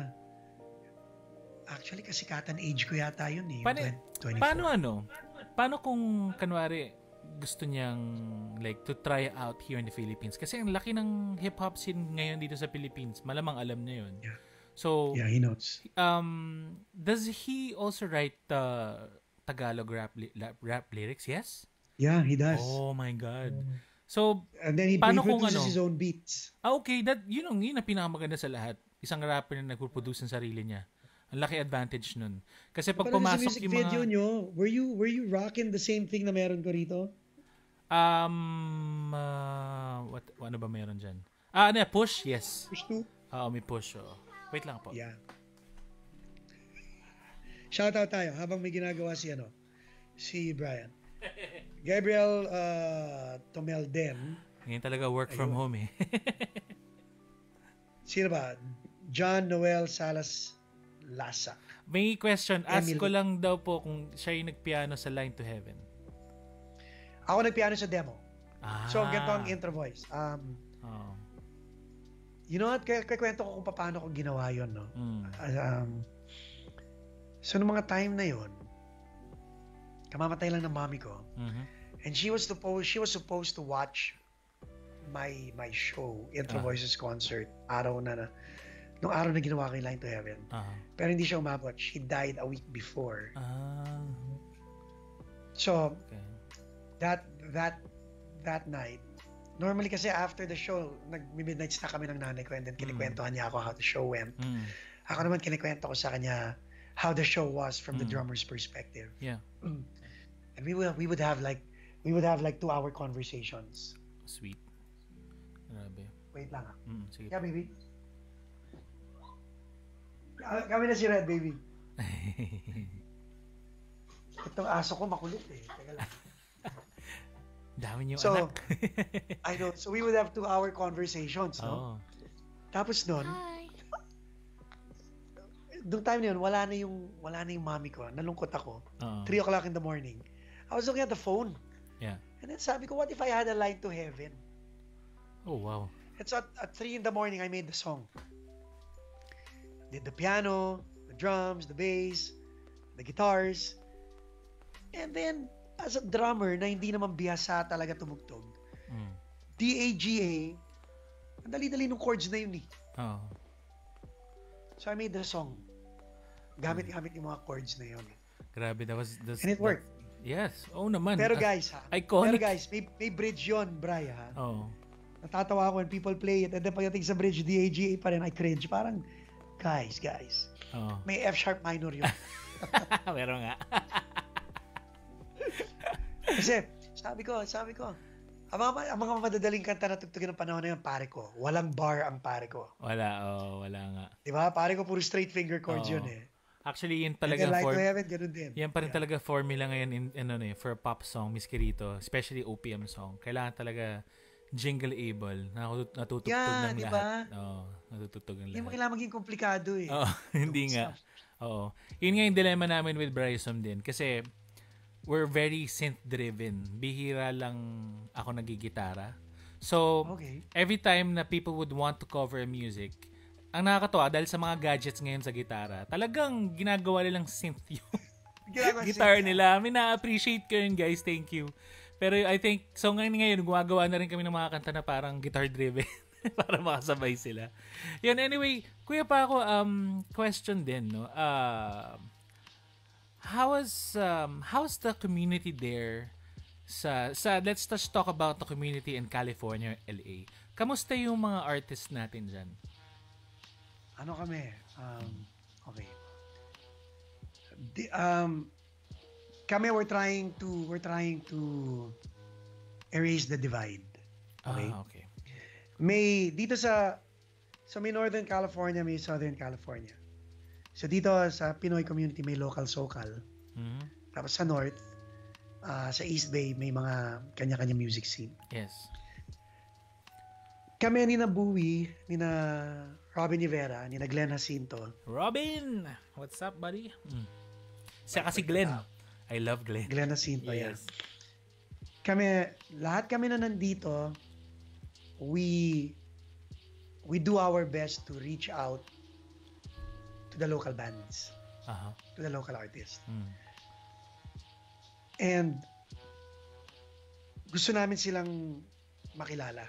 actually kasikatan age ko yata yun eh. Paano kung kanwari gusto niyang like to try out here in the Philippines? Kasi ang laki ng hip-hop scene ngayon dito sa Philippines. Malamang alam niya yun. Yeah. So, yeah, he knows. Does he also write Tagalog rap lyrics? Yes? Yeah, he does. Oh my God. So, and then he produces his own beats. Okay, yun ang pinakamaganda sa lahat. Isang rapper na nagpo-produce ng sarili niya. Ang laki advantage nun. Kasi pag pumasok music yung mga... video nyo, were you rocking the same thing na meron ko rito? Ano ba meron dyan? Push, yes. Push 2? May push. Oh. Wait lang po. Yeah. Shoutout tayo habang may ginagawa si Brian. Gabriel Tomelden. Ngayon talaga work from home eh. Sino ba? John Noel Salas Lasa. May question. Ask ko lang daw po kung siya yung nagpiano sa Line to Heaven. Ako nagpiano sa demo. So, ganito ang intro voice. You know what? Kwento ko kung paano ko ginawa yun, no? So, noong mga time na yun, kamamatay lang ng mommy ko. Mm-hmm. And she was supposed to watch my show, Intro Voices concert, nung araw na ginawa ko yung Line to Heaven. Pero hindi siya umabot. She died a week before. So, that night, normally kasi after the show, nag-midnight snack kami ng nanay ko and then kinikwentuhan niya ako how the show went. Ako naman kinikwento ko sa kanya how the show was from the drummer's perspective. Yeah. And we would have like 2-hour conversations. Sweet. Grabe. Wait lang ah. Sige. Yeah, baby. Kami na si Red, baby. Itong aso ko makulit eh. Teka lang. Dami niyo anak. I know. So we would have 2-hour conversations, no? Tapos nun, noong time na yun, wala na yung mommy ko. Nalungkot ako. 3 o'clock in the morning. I was looking at the phone. Yeah. And then sabi ko, what if I had a Line to Heaven? Oh, wow. And so at 3 in the morning, I made the song. Did the piano, the drums, the bass, the guitars. And then, as a drummer na hindi naman bihasa talaga tumugtog, D-A-G-A, ang dali-dali nung chords na yun eh. So I made the song. Gamit-gamit yung mga chords na yun. Grabe, and it worked. Yes. Oh naman. Pero guys, iconic. Pero guys, may bridge yun, Brian. Natatawa ako when people play it and then pagdating sa bridge, D-A-G-A pa rin, I cringe. Parang, guys. May F-sharp minor yun. Meron nga. Kasi, sabi ko, ang mga madadaling kanta na tugtugin ng panahon na yun, pare ko, walang bar ang pare ko. Wala nga. Diba? Pare ko, puro straight finger chords yun eh. Actually, yun talaga Like to Heaven, ganun din. Yan pa rin talaga formula ngayon for a pop song, Miss Kirito, especially OPM song. Kailangan talaga jingle-able, natutugtog ng diba? lahat. Natutugtog ng lahat. Hindi mo kailangan maging komplikado eh. Hindi nga. Oo. Yun nga yung dilemma namin with Bryson din. Kasi, we're very synth-driven. Bihira lang ako nagigitara. So, every time na people would want to cover music, ang nakakatawa, dahil sa mga gadgets ngayon sa gitara, talagang ginagawa nilang synth yung guitar nila. Na-appreciate ko yun, guys. Thank you. Pero I think, so ngayon, gumagawa na rin kami ng mga kanta na parang guitar-driven para makasabay sila. Yun, anyway, Kuya Paco, question din, no? How's the community there sa let's just talk about the community in California, LA. Kamusta yung mga artists natin diyan? Ano kami? Okay. Kami we're trying to erase the divide. Okay? Okay. May dito may Northern California, may Southern California. So dito sa Pinoy community may local SoCal. Tapos sa North, sa East Bay may mga kanya-kanya music scene. Yes. Kami ni na Bowie, ni na Robin Rivera, ni na Glenn Jacinto. Robin! What's up, buddy? Siya kasi Glenn. I love Glenn. Glenn Jacinto, yes. lahat kami na nandito, we do our best to reach out to the local bands, to the local artists. And gusto namin silang makilala.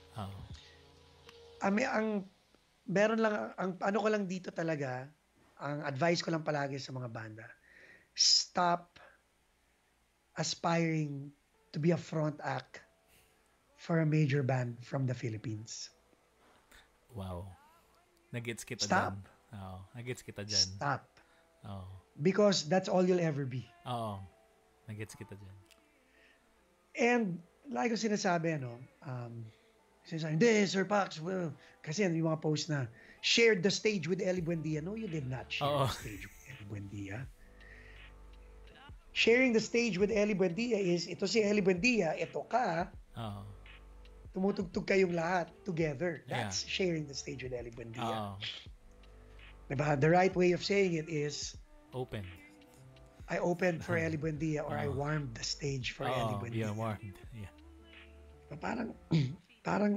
Meron lang, ano ko lang dito talaga, ang advice ko lang palagi sa mga banda, stop aspiring to be a front act for a major band from the Philippines. Wow. Nagets kita Stop. dyan. Nagets kita dyan. Stop. Oo. Because that's all you'll ever be. Oo. Nagets kita dyan. And like ko sinasabi, hindi, Sir Pax, well, kasi yung mga post na, shared the stage with Ellie Buendia. No, you did not share the stage with Ellie Buendia. Sharing the stage with Ellie Buendia is, ito si Ellie Buendia, ito ka, tumutugtog kayong lahat together. That's sharing the stage with Ellie Buendia. Diba? The right way of saying it is, open. I opened for Ellie Buendia or I warmed the stage for Ellie Buendia. Yeah, warmed. Yeah. Parang,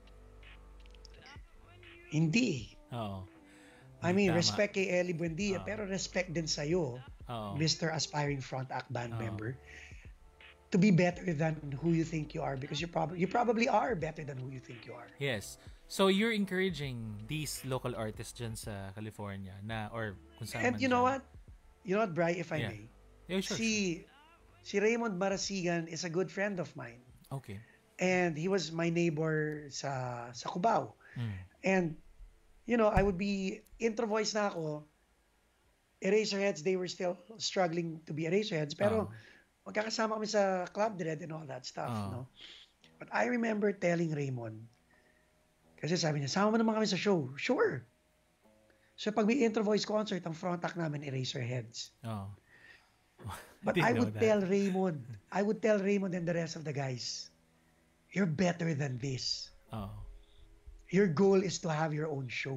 hindi. I mean, respect kay Ellie Buendia, pero respect din sa'yo, Mr. Aspiring Front Act Band member, to be better than who you think you are, because you probably are better than who you think you are. Yes. So you're encouraging these local artists dyan sa California or kung saan And man you know dyan. what? You know what, Bri, if I may? Yeah, sure. Si Raymond Marasigan is a good friend of mine. Okay. And he was my neighbor sa Cubao. And I would be intro voice na ako. Eraserheads, they were still struggling to be Eraserheads, pero magkakasama kami sa Club Dread and all that stuff, no? But I remember telling Raymond, kasi sabi niya, sama mo naman kami sa show. Sure. So pag may intro voice concert, ang front act namin Eraserheads. But I would tell Raymond and the rest of the guys, you're better than this. Your goal is to have your own show.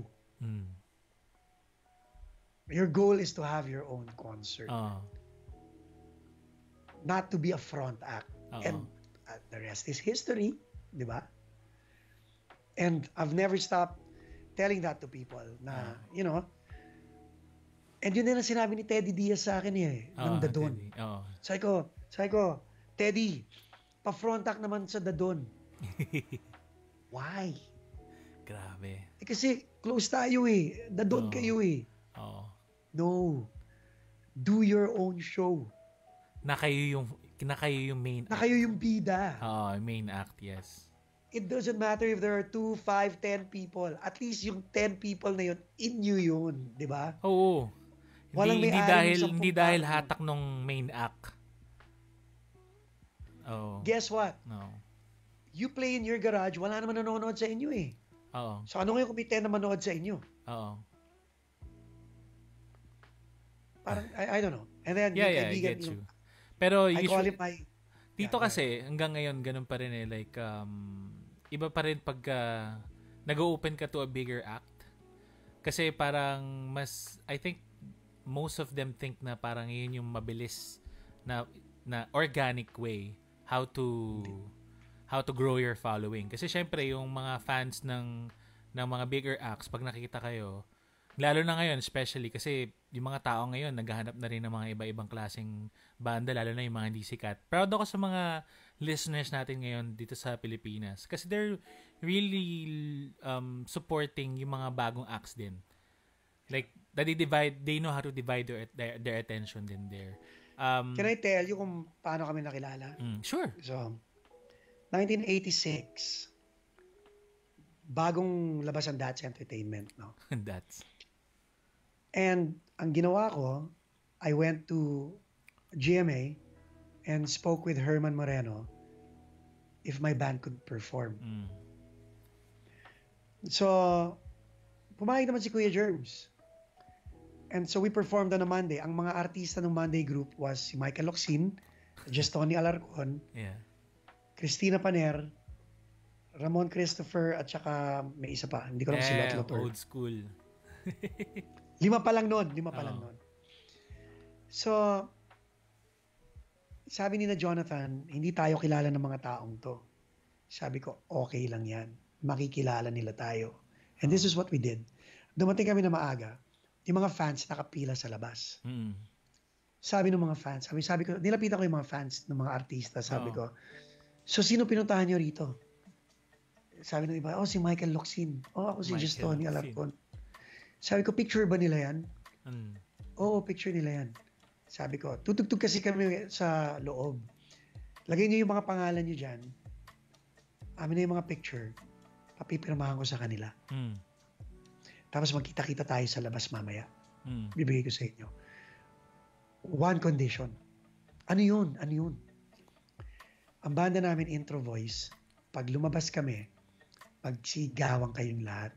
Your goal is to have your own concert. Not to be a front act. And the rest is history. Di ba? And I've never stopped telling that to people na, and yun din ang sinabi ni Teddy Diaz sa akin ng Dadon. Sabi ko, Teddy, pa-front act naman sa Dadon. Why? Grabe. Kasi close tayo Dadon kayo No. Do your own show. Na kayo yung main act. Na kayo yung bida. Main act, yes. It doesn't matter if there are 2, 5, 10 people. At least yung 10 people na yun, inyo yun. Di ba? Oo. Walang Hindi dahil hatak nung main act. Guess what? No. You play in your garage, wala naman nanonood sa inyo So ano ngayon kung may 10 na manood sa inyo? Parang, I don't know. And then, I get you. Pero I call it my... Dito kasi, hanggang ngayon, ganun pa rin Like, iba pa rin pag nag-open ka to a bigger act. Kasi parang I think, most of them think na parang yun yung mabilis na organic way how to grow your following. Kasi syempre, yung mga fans ng mga bigger acts, pag nakikita kayo, lalo na ngayon, especially, kasi yung mga tao ngayon, naghahanap na rin ng mga iba-ibang klaseng banda, lalo na yung mga hindi sikat. Proud ako sa mga listeners natin ngayon dito sa Pilipinas. Kasi they're really supporting yung mga bagong acts din. Like, they know how to divide their attention din there. Can I tell you kung paano kami nakilala? Sure. So, 1986, bagong labas ang That's Entertainment, no? That's. And ang ginawa ko, I went to GMA and spoke with Herman Moreno if my band could perform. So, pumayag naman si Kuya Germs. And so we performed on a Monday. Ang mga artista ng Monday group was si Michael Locsin, Tony Alarcon, Cristina Paner, Ramon Christopher, at saka may isa pa. Hindi ko alam si Lot Lotor. Old school. 5 pa lang nun. So, sabi ni na Jonathan, hindi tayo kilala ng mga taong to. Sabi ko, okay lang yan. Makikilala nila tayo. And this is what we did. Dumating kami na maaga, yung mga fans nakapila sa labas. Sabi ng mga fans, sabi ko, nilapitan ko yung mga fans ng mga artista, sabi ko, so sino pinuntahan nyo rito? Sabi ng iba, si Michael Locsin. Ako si Justoni Alarcon. Sabi ko, picture ba nila yan? Oo, picture nila yan. Sabi ko, tutugtog kasi kami sa loob. Lagay niyo yung mga pangalan niyo dyan. Amin na yung mga picture. Papipirmahan ko sa kanila. Tapos magkita-kita tayo sa labas mamaya. Bibigay ko sa inyo. One condition. Ano yun? Ang banda namin, Intro Voice, pag lumabas kami, magsigawan kayong lahat.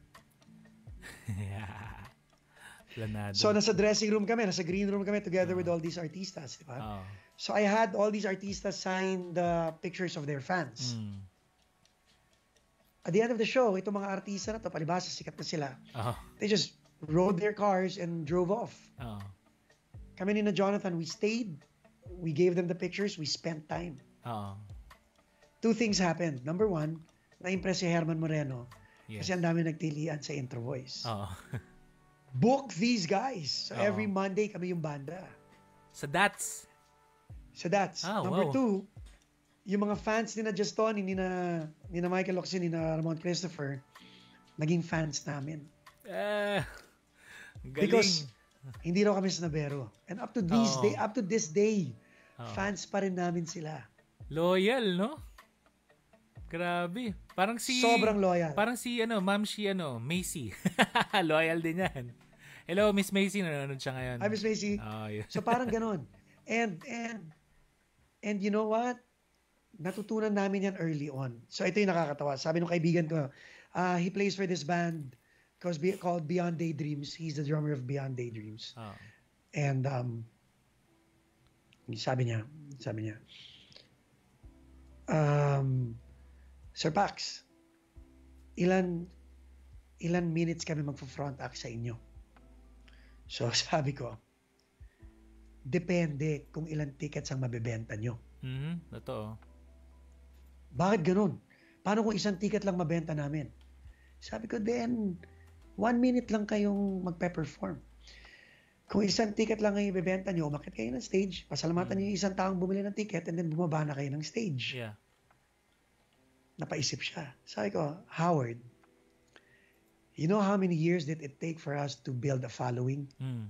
Planado. So, nasa dressing room kami, nasa green room kami together with all these artistas, di ba? So, I had all these artistas sign the pictures of their fans. At the end of the show, itong mga artista na to, palibasa, sikat na sila. They just rode their cars and drove off. Kami ni na Jonathan, we stayed, we gave them the pictures, we spent time. Two things happened. Number one, na-impress si Herman Moreno kasi ang dami nagtilian sa Intro Voice. Book these guys. So every Monday kami yung banda. So that's Number two, yung mga fans ni na Justoni, ni na Michael Locsin, ni na Ramon Christopher, naging fans namin. Galing. Because hindi raw kami snabero. And up to this day, fans pa rin namin sila. Loyal, no? Grabe. Parang sobrang loyal. Parang Ma'am Macy. Loyal din yan. Hello, Miss Macy. Nanonood siya ngayon. Hi, Miss Macy. Yeah. So parang ganon. And you know what? Natutunan namin yan early on. So ito yung nakakatawa. Sabi ng kaibigan ko, he plays for this band called Beyond Daydreams. He's the drummer of Beyond Daydreams. And sabi niya, Sir Pax, ilan minutes kami magpo-front act sa inyo? So sabi ko, depende kung ilan tickets ang mabebenta nyo. Totoo. Bakit ganun? Paano kung isang ticket lang mabenta namin? Sabi ko, then 1 minute lang kayong magpe-perform. Kung isang ticket lang ang ibebenta nyo, umakit kayo ng stage, pasalamatan nyo yung isang taong bumili ng ticket, and then bumaba na kayo ng stage. Yeah. Napaisip siya. Sabi ko, Howard, you know how many years did it take for us to build a following?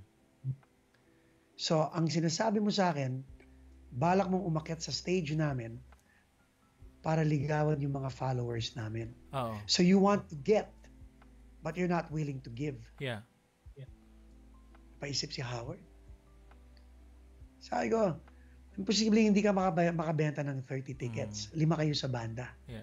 So, ang sinasabi mo sa akin, balak mong umakyat sa stage namin para ligawan yung mga followers namin. So, you want to get, but you're not willing to give. Yeah. Paisip si Howard. Sabi ko, imposible hindi ka makabenta ng 30 tickets. 5 kayo sa banda. Yeah.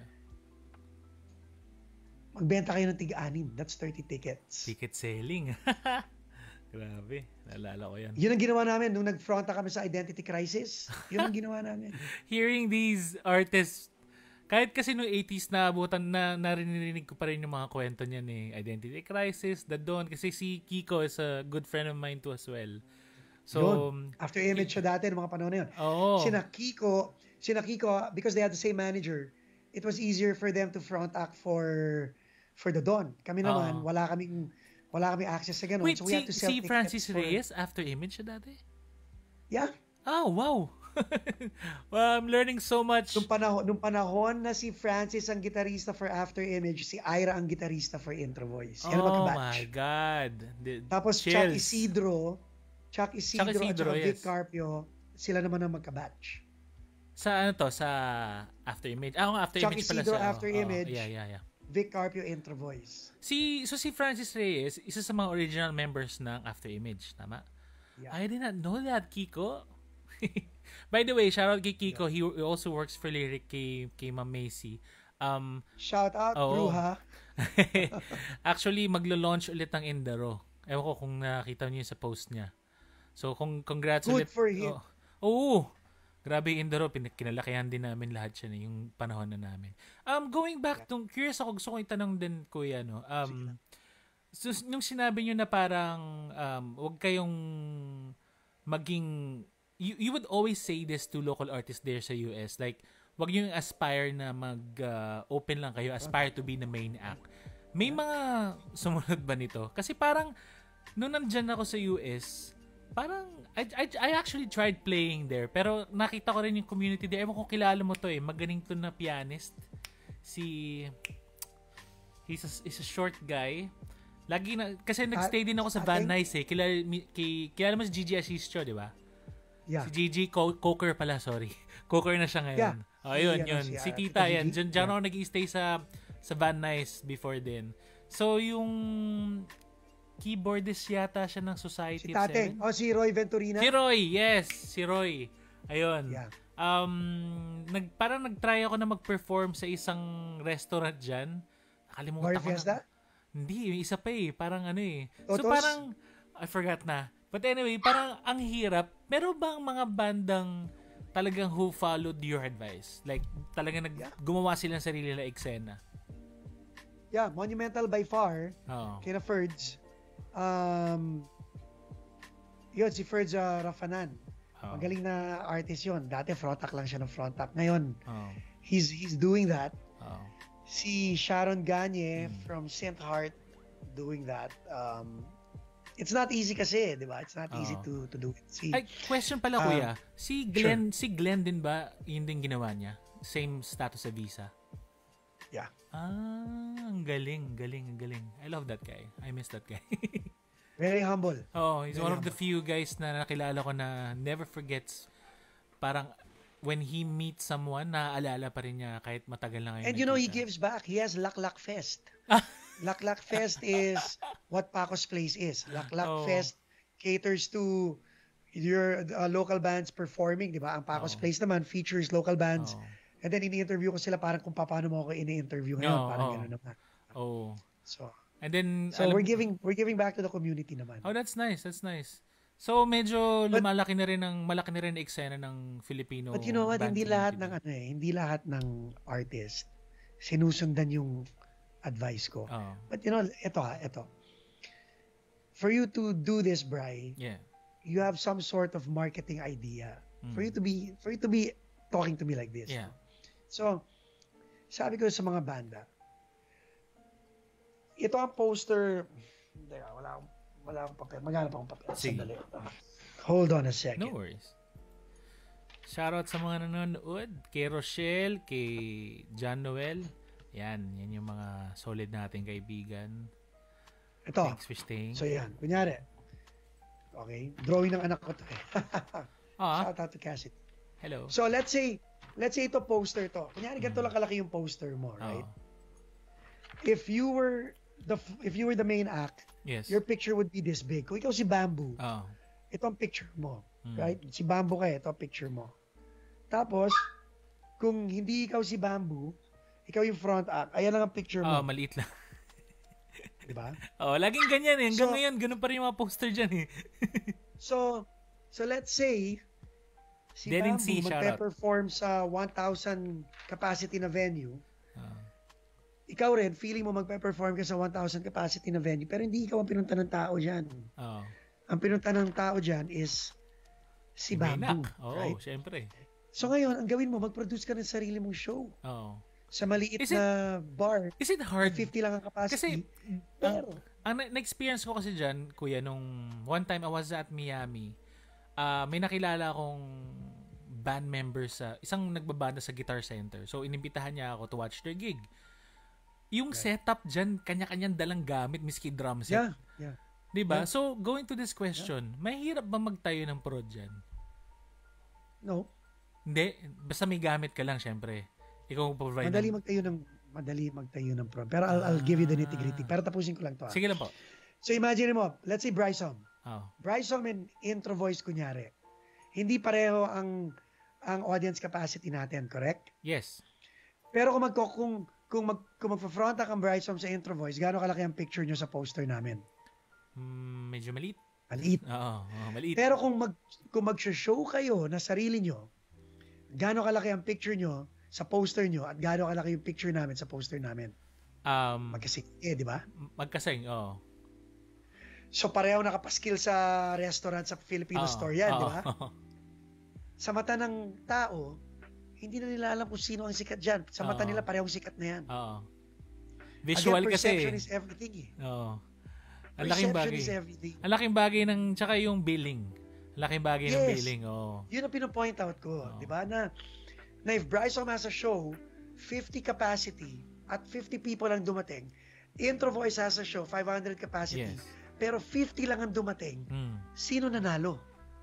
Magbenta kayo ng tig-6. That's 30 tickets. Ticket selling. Grabe. Naalala ko yan. Yun ang ginawa namin nung nag-fronta kami sa Identity Crisis. Yun ang ginawa namin. Hearing these artists, kahit kasi noong 80s na abutan na narinig ko pa rin yung mga kwento niyan Identity Crisis, The Dawn, kasi si Kiko is a good friend of mine too as well. So, yun. After Image siya dati ng mga panahon na yun. Sina Kiko, because they had the same manager, it was easier for them to front act for The Dawn. Kami naman, wala kaming access sa ganun. Wait, so we had to sell si Francis Reyes after Image siya dati? Yeah. Oh, wow. Well, I'm learning so much. Nung panahon na si Francis ang gitarista for After Image, si Ira ang gitarista for Intro Voice. Yan my God. Tapos Chuck Isidro at yes. Vic Carpio, sila naman ang magka-batch. Sa Sa After Image. After Chuck Image pala Isidro siya. After Image. Yeah. Vic Carpio, Intro Voice. Si Francis Reyes, isa sa mga original members ng After Image, tama? Yeah. I did not know that, Kiko. By the way, shout out kay Kiko. He also works for Lyric kay Ma'am Macy. Shout out, Bruha. Actually, maglo-launch ulit ang Indaro. Ewan ko kung nakita niyo sa post niya. So, congrats Good ulit. for him. Grabe yung Indaro. Kinalakihan din namin lahat siya yung panahon na namin. Going back, curious ako, gusto ko itanong din, Kuya, so, nung sinabi niyo na parang wag kayong maging you would always say this to local artists there sa US, like, wag yung aspire na mag-open lang kayo, aspire to be the main act. May mga sumunod ba nito? Kasi parang, nung nandyan ako sa US, parang, I actually tried playing there, pero nakita ko rin yung community there. Ewan kung kilala mo to magaling to na pianist. He's a short guy. Lagi na, kasi nagstay din ako sa Van Nuys kilala mo si Gigi Asistio, di ba? Yeah. Si Gigi Coker pala, sorry. Coker na siya ngayon. Yeah. Yun. Si Tita, yan. Diyan ako nag-i-stay sa Van Nuys before din. So, yung keyboardist yata siya ng Society si Tate. Si Roy Venturina? Si Roy, yes. Si Roy. Ayun. Yeah. Parang nag-try ako na mag-perform sa isang restaurant dyan. Nakalimutan ko Fiesta? Hindi, isa pa parang Totos? So parang, I forgot na. But anyway, parang ang hirap. Meron bang mga bandang talagang who followed your advice? Like, talagang gumawa sila ng sarili na eksena? Yeah, Monumental by far. Kina Ferds. Yun, si Ferds Rafanan. Magaling na artist yun. Dati frontak lang siya ng frontak. Ngayon, he's doing that. Si Sharon Gagne from Synth Heart doing that. It's not easy kasi, di ba? It's not easy to do it. Question pala, kuya. Si Glenn din ba, yun din ginawa niya? Same status sa Visa? Yeah. Ang galing. I love that guy. I miss that guy. Very humble. He's one of the few guys na nakilala ko na never forgets. Parang, when he meets someone, naaalala pa rin niya kahit matagal na ngayon. And he gives back. He has Lak Lak Fest. Lak Lak Fest is what Paco's Place is. Lak Lak Fest caters to your local bands performing, di ba? Ang Paco's Place naman features local bands. And then ini-interview ko sila parang kung paano mo ako ini-interview ngayon. Parang gano'n naman. So we're giving back to the community naman. That's nice. So medyo malaki na rin ang eksena ng Filipino. But you know what, hindi lahat ng artist sinusundan yung advice ko. But ito. For you to do this, Bri, you have some sort of marketing idea. For you to be talking to me like this. Yeah. So, sabi ko sa mga banda, ito ang poster. Wala akong papel. Maghanap akong papel. Sandali. Hold on a second. No worries. Shoutout sa mga nanonood. Kay Rochelle, kay John Noel. Yan yung mga solid nating kaibigan. Ito. Thanks for staying. So yan. Kunyari. Okay. Drawing ng anak ko to Shoutout to Cassidy. Hello. So let's say ito poster to. Kunyari ganito lang kalaki yung poster mo, right? If you were the main act, yes, your picture would be this big. Kung ikaw si Bamboo, ito ang picture mo. Right? Si Bamboo ka, ito ang picture mo. Tapos, kung hindi ikaw si Bamboo, ikaw yung front act, ayan lang ang picture mo. Maliit lang. Diba? Laging ganyan Hanggang ngayon, ganun pa rin yung mga poster dyan So let's say, si Bamboo magpe-perform sa 1,000 capacity na venue. Ikaw rin, feeling mo magpe-perform ka sa 1,000 capacity na venue, pero hindi ikaw ang pinunta ng tao dyan. Ang pinunta ng tao dyan is si Bamboo. Right? Syempre. So ngayon, ang gawin mo, mag-produce ka ng sarili mong show. Sa maliit na bar. Is it hard? 50 lang ang capacity. Kasi, ang na-experience ko kasi dyan, kuya, nung one time I was at Miami, may nakilala akong band member sa, isang nagbabanda sa Guitar Center. So, inimbitahan niya ako to watch their gig. Yung setup dyan, kanya-kanyang dalang gamit, miski drum set. Yeah. Diba? Yeah. So, going to this question, mahirap ba magtayo ng prod dyan? No. Hindi. Basta may gamit ka lang, syempre. Ikaw provide. Madali magtayo ng prod. Pero I'll give you the nitty-gritty. Pero tapusin ko lang to. Sige lang po. So, imagine mo, let's say Bryson. Bryson and intro voice, kunyari. Hindi pareho ang audience capacity natin, correct? Yes. Pero kung magpa-front ang Bryson sa intro voice, gaano kalaki ang picture nyo sa poster namin? Medyo maliit. Maliit. Maliit. Pero kung mag-show kayo na sarili nyo, gaano kalaki ang picture nyo sa poster nyo at gaano kalaki yung picture namin sa poster namin? Magkasing, di ba? Magkasing, So pareho nakapaskil sa restaurant sa Filipino store yan, di ba? sa mata ng tao, hindi na nila alam kung sino ang sikat dyan. Sa mata nila, parehong sikat na yan. Oo. Visual Again, kasi. perception is everything eh. Oo. Ang laking bagay. Perception is everything. Ang laking bagay ng, tsaka yung billing. Ang laking bagay ng billing. Oo. Yun ang pinopoint out ko. Di ba? Na if Bryson has a show, 50 capacity, at 50 people ang dumating, Intro Voice has a show, 500 capacity, pero 50 lang ang dumating, sino nanalo?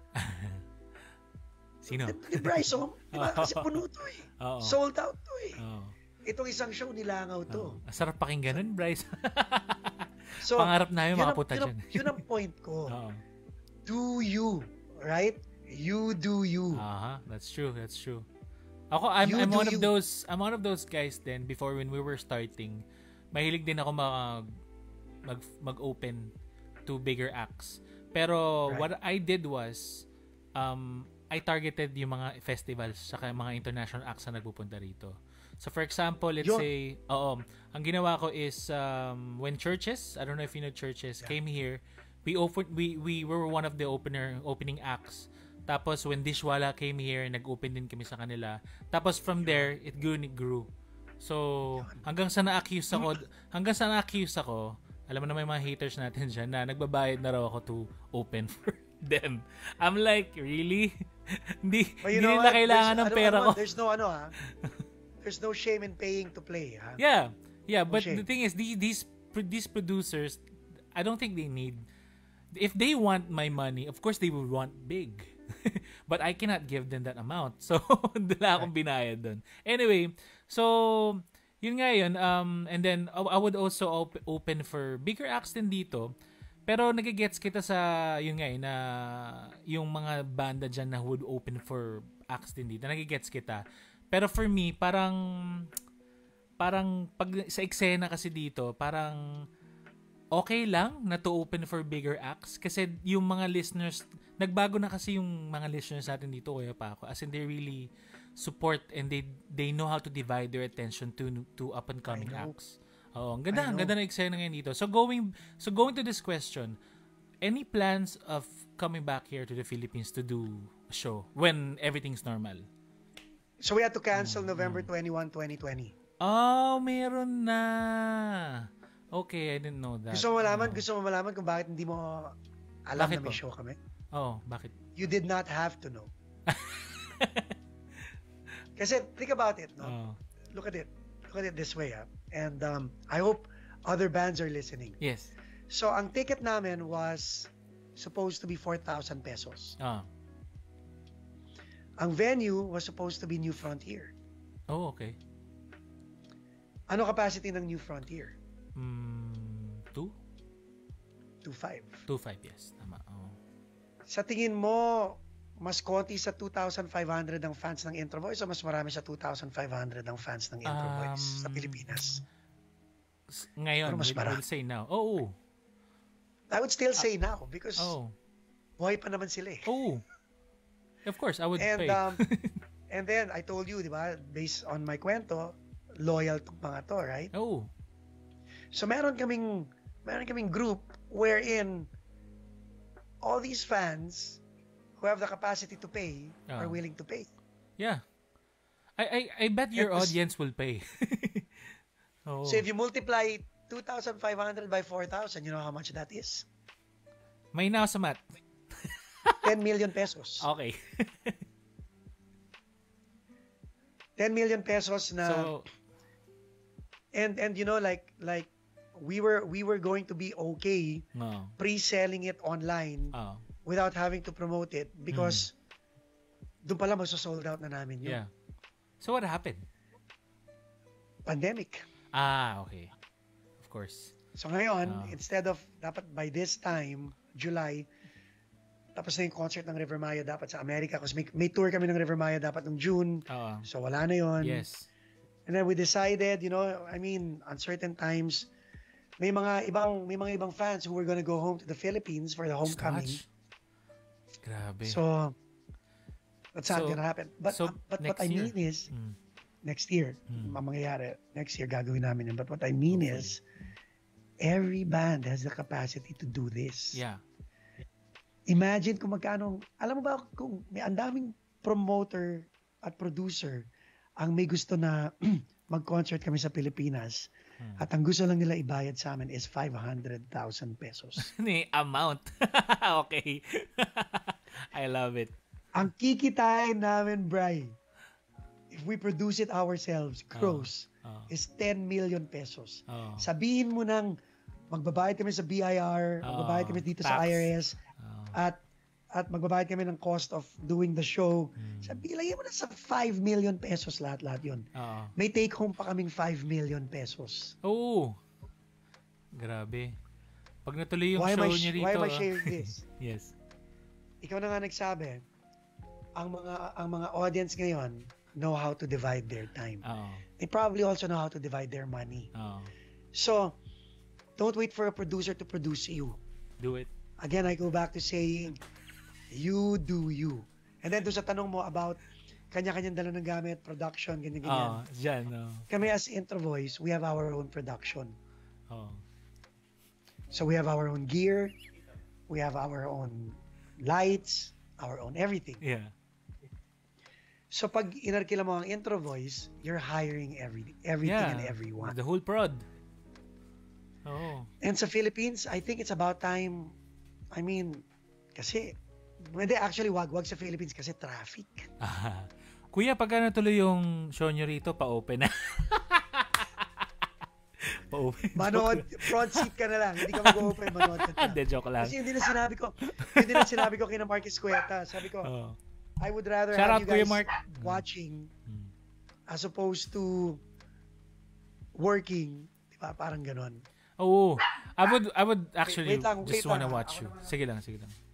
Sino? Si Bryson, diba? Kasi puno to eh. Sold out to eh. Itong isang show, nilangaw to. Sarap pakinggan nun, Bryce. So, pangarap namin makapunta dyan. Yun ang point ko. Do you, right? You do you. That's true. Ako, I'm one of those guys then before when we were starting. Mahilig din ako mag-open to bigger acts. Pero what I did was I targeted yung mga festivals saka mga international acts na nagpupunta rito. So for example, let's say ang ginawa ko is when Churches, I don't know if you know Churches, came here, we were one of the opening acts. Tapos when Dishwala came here, nag-open din kami sa kanila. Tapos from there, it grew. So, hanggang sa na-accuse ako, alam mo na may mga haters natin dyan na nagbabayad na raw ako to open for them. I'm like, really? Hindi nila kailangan ng pera ko. There's no shame in paying to play. Ha? Yeah, but the thing is, these producers, I don't think they need, if they want my money, of course they will want big. But I cannot give them that amount. So, wala akong binayad dun. Anyway, so, yun nga yun. And then, I would also open for bigger acts din dito. Pero nagigets kita sa, yun nga na yung mga banda dyan na would open for acts din dito. Nagigets kita. Pero for me, parang pag sa eksena kasi dito, parang okay lang na to open for bigger acts kasi yung mga listeners, nagbago na kasi yung mga listeners natin dito, Kuya Paco, as in they really support and they know how to divide their attention to up and coming acts. Ang ganda ng eksena ngayon dito. So going to this question, any plans of coming back here to the Philippines to do a show when everything's normal? So we had to cancel November 21, 2020. Oh, meron na. Okay, I didn't know that. Gusto mo malaman kung bakit hindi mo alam na may show kami? Bakit? You did not have to know. Kasi think about it, no? Look at it this way, ha? And I hope other bands are listening. Yes. So ang ticket namin was supposed to be 4,000 pesos. Ang venue was supposed to be New Frontier. Oh, okay. Ano capacity ng New Frontier? 2? 2,500. 2,500, yes. Tama. Sa tingin mo, mas konti sa 2,500 ang fans ng Intro Voice o mas marami sa 2,500 ang fans ng Intro Voice sa Pilipinas? Ngayon, I would say now. I would still say now because buhay pa naman sila eh. Of course, I would pay. And then, I told you, di ba, based on my kwento, loyal tong mga to, right? So meron kaming group wherein all these fans who have the capacity to pay are willing to pay. Yeah. I bet your audience will pay. So if you multiply 2,500 by 4,000, you know how much that is? May na sa math. 10 million pesos. Okay. 10 million pesos na and you know like we were going to be okay pre-selling it online without having to promote it because doon pala magso-sold out na namin yun. Yeah. So what happened? Pandemic. Okay. Of course. So ngayon, instead of dapat by this time, July, tapos na yung concert ng River Maya dapat sa Amerika kasi may tour kami ng River Maya dapat ng June. So wala na yun. Yes. And then we decided, you know, I mean, on certain times, may mga ibang fans who were gonna go home to the Philippines for the homecoming. Grabe. So that's not gonna happen. But what I mean is, next year, mangyayari. Next year, gagawin namin yun. But what I mean is, every band has the capacity to do this. Yeah. Imagine kung magkano, alam mo ba kung may ang daming promoter at producer ang may gusto na mag-concert kami sa Pilipinas at ang gusto lang nila ibayad sa amin is 500,000 pesos. Ni amount. Okay. I love it. Ang kikitain namin, Bri, if we produce it ourselves, gross, is 10 million pesos. Sabihin mo nang magbabayad kami sa BIR, magbabayad kami dito sa IRS, at magbabayad kami ng cost of doing the show. Sabihin mo na sa 5 million pesos lahat-lahat yun. May take home pa kaming 5 million pesos. Oo. Grabe. Pag natuloy yung show niya rito. Why am I sharing this? Yes. Ikaw na nga nagsabi, ang mga audience ngayon know how to divide their time. They probably also know how to divide their money. So, don't wait for a producer to produce you. Do it. Again, I go back to saying, you do you. And then doon sa tanong mo about kanya-kanyang dala ng gamit, production, ganyan-ganyan. Dyan. Kami as Intro Voice, we have our own production. Oh. So we have our own gear, we have our own lights, our own everything. Yeah. So pag inarkila mo ang Intro Voice, you're hiring everything and everyone. The whole prod. Oh. And sa Philippines, I think it's about time, kasi, actually, wag sa Philippines kasi traffic. Kuya, pagka natuloy yung show nyo rito, pa-open na. Pa-open. Manood, front seat ka na lang. Hindi ka mag-open, manood ka na. Hindi, joke lang. Kasi yun din ang sinabi ko kina Marcus Cueta. Sabi ko, I would rather shout have out you guys Mark. watching as opposed to working. Diba? Parang ganon. Oo. I would actually wait wanna lang, watch you. Sige lang.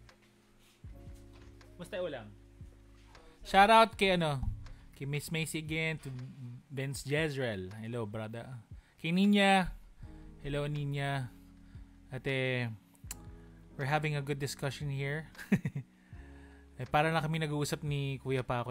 Basta ulang. Shout out kay Miss Macy again, to Benz Jezreel. Hello, brother. Kay Ninya. Hello, Ninya. Ate, we're having a good discussion here. Para lang kami nag-uusap ni Kuya Paco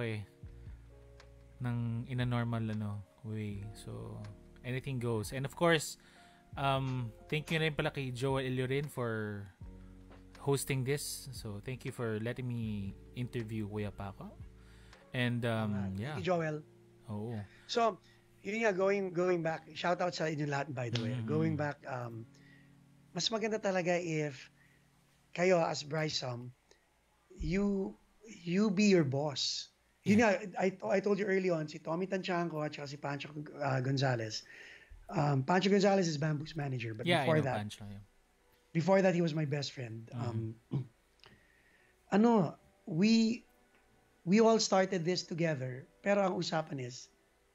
in a normal way. So, anything goes. And of course, thank you na rin pala kay Joel Eliorin for hosting this. So, thank you for letting me interview Kuya Paco. And, yeah. Thank you, Joel. Oo. So, yun nga, going back, shout out sa inyo lahat, by the way. Going back, mas maganda talaga if kayo as Brysom, you be your boss. Yun nga, I told you early on, si Tommy Tanchanco at saka si Pancho Gonzalez. Pancho Gonzalez is Bamboo's manager, but before that, Pancho, yeah. Before that, he was my best friend. We all started this together, pero ang usapan is,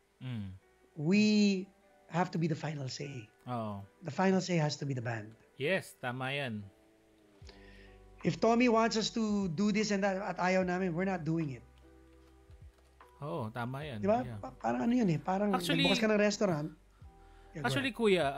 we have to be the final say. The final say has to be the band. Yes, tama yan. If Tommy wants us to do this and that at ayaw namin, we're not doing it. Tama yan. Diba? Yeah. Parang ano yun parang actually, nagbukas ka ng restaurant. Yeah, actually, Kuya,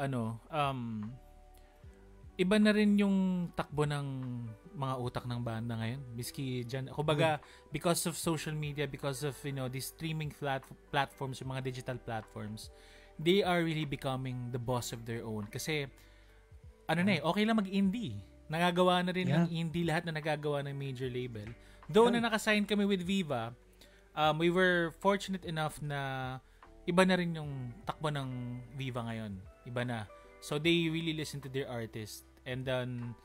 iba na rin yung takbo ng mga utak ng banda ngayon. Miski dyan, kumbaga, because of social media, because of, these streaming platforms, yung mga digital platforms, they are really becoming the boss of their own. Kasi, okay lang mag-indie. Nagagawa na rin ng indie lahat na nagagawa ng major label. Though na nakasign kami with Viva, we were fortunate enough na iba na rin yung takbo ng Viva ngayon. Iba na. So they really listen to their artists, and then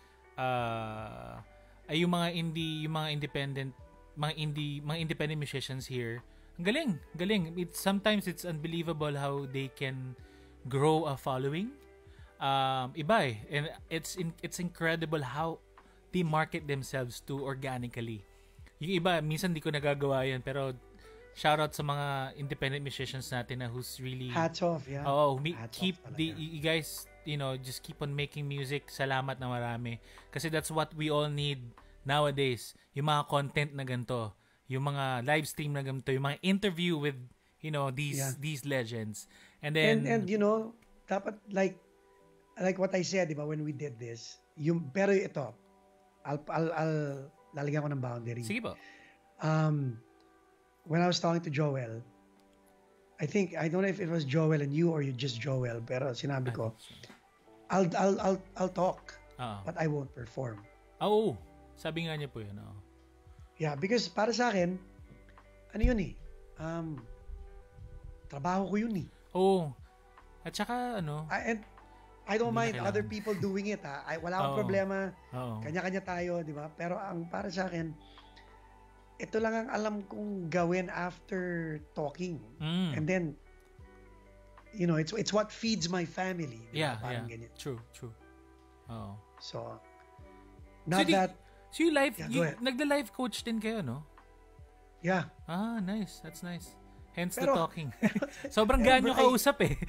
yung mga independent musicians here, ang galing. Sometimes it's unbelievable how they can grow a following. Iba and it's incredible how they market themselves too organically. Yung iba minsan di ko nagagawa yan, pero shout out sa mga independent musicians natin na who's really hats off, yeah. You guys, just keep on making music. Salamat na marami. Kasi that's what we all need nowadays. Yung mga content na ganito, yung mga live stream na ganito, yung mga interview with, these legends. And then dapat like what I said, diba, when we did this, pero ito, I'll lalagyan ko ng boundary. Sige po. When I was talking to Joel, I don't know if it was Joel and you or you just Joel, pero sinabi ko, I'll talk, but I won't perform. Sabi nga niya po yun. Yeah, because para sa akin, ano yun eh, trabaho ko yun eh. Oo. At saka, ano, And I don't Hindi na mind other kailangan. people doing it ha. Wala akong Oo. problema. oo. Kanya-kanya tayo, di ba? Pero ang para sa akin, ito lang ang alam kong gawin after talking. Mm. And then, it's what feeds my family. Di ba? Yeah, Parang yeah. ganyan. True. Oo. So, not So, that, So you Yeah, go ahead. nagda-life coach din kayo, no? yeah. Ah, nice. That's nice. Hence the Pero- talking. Sobrang Pero, ganyo Bri- kausap eh.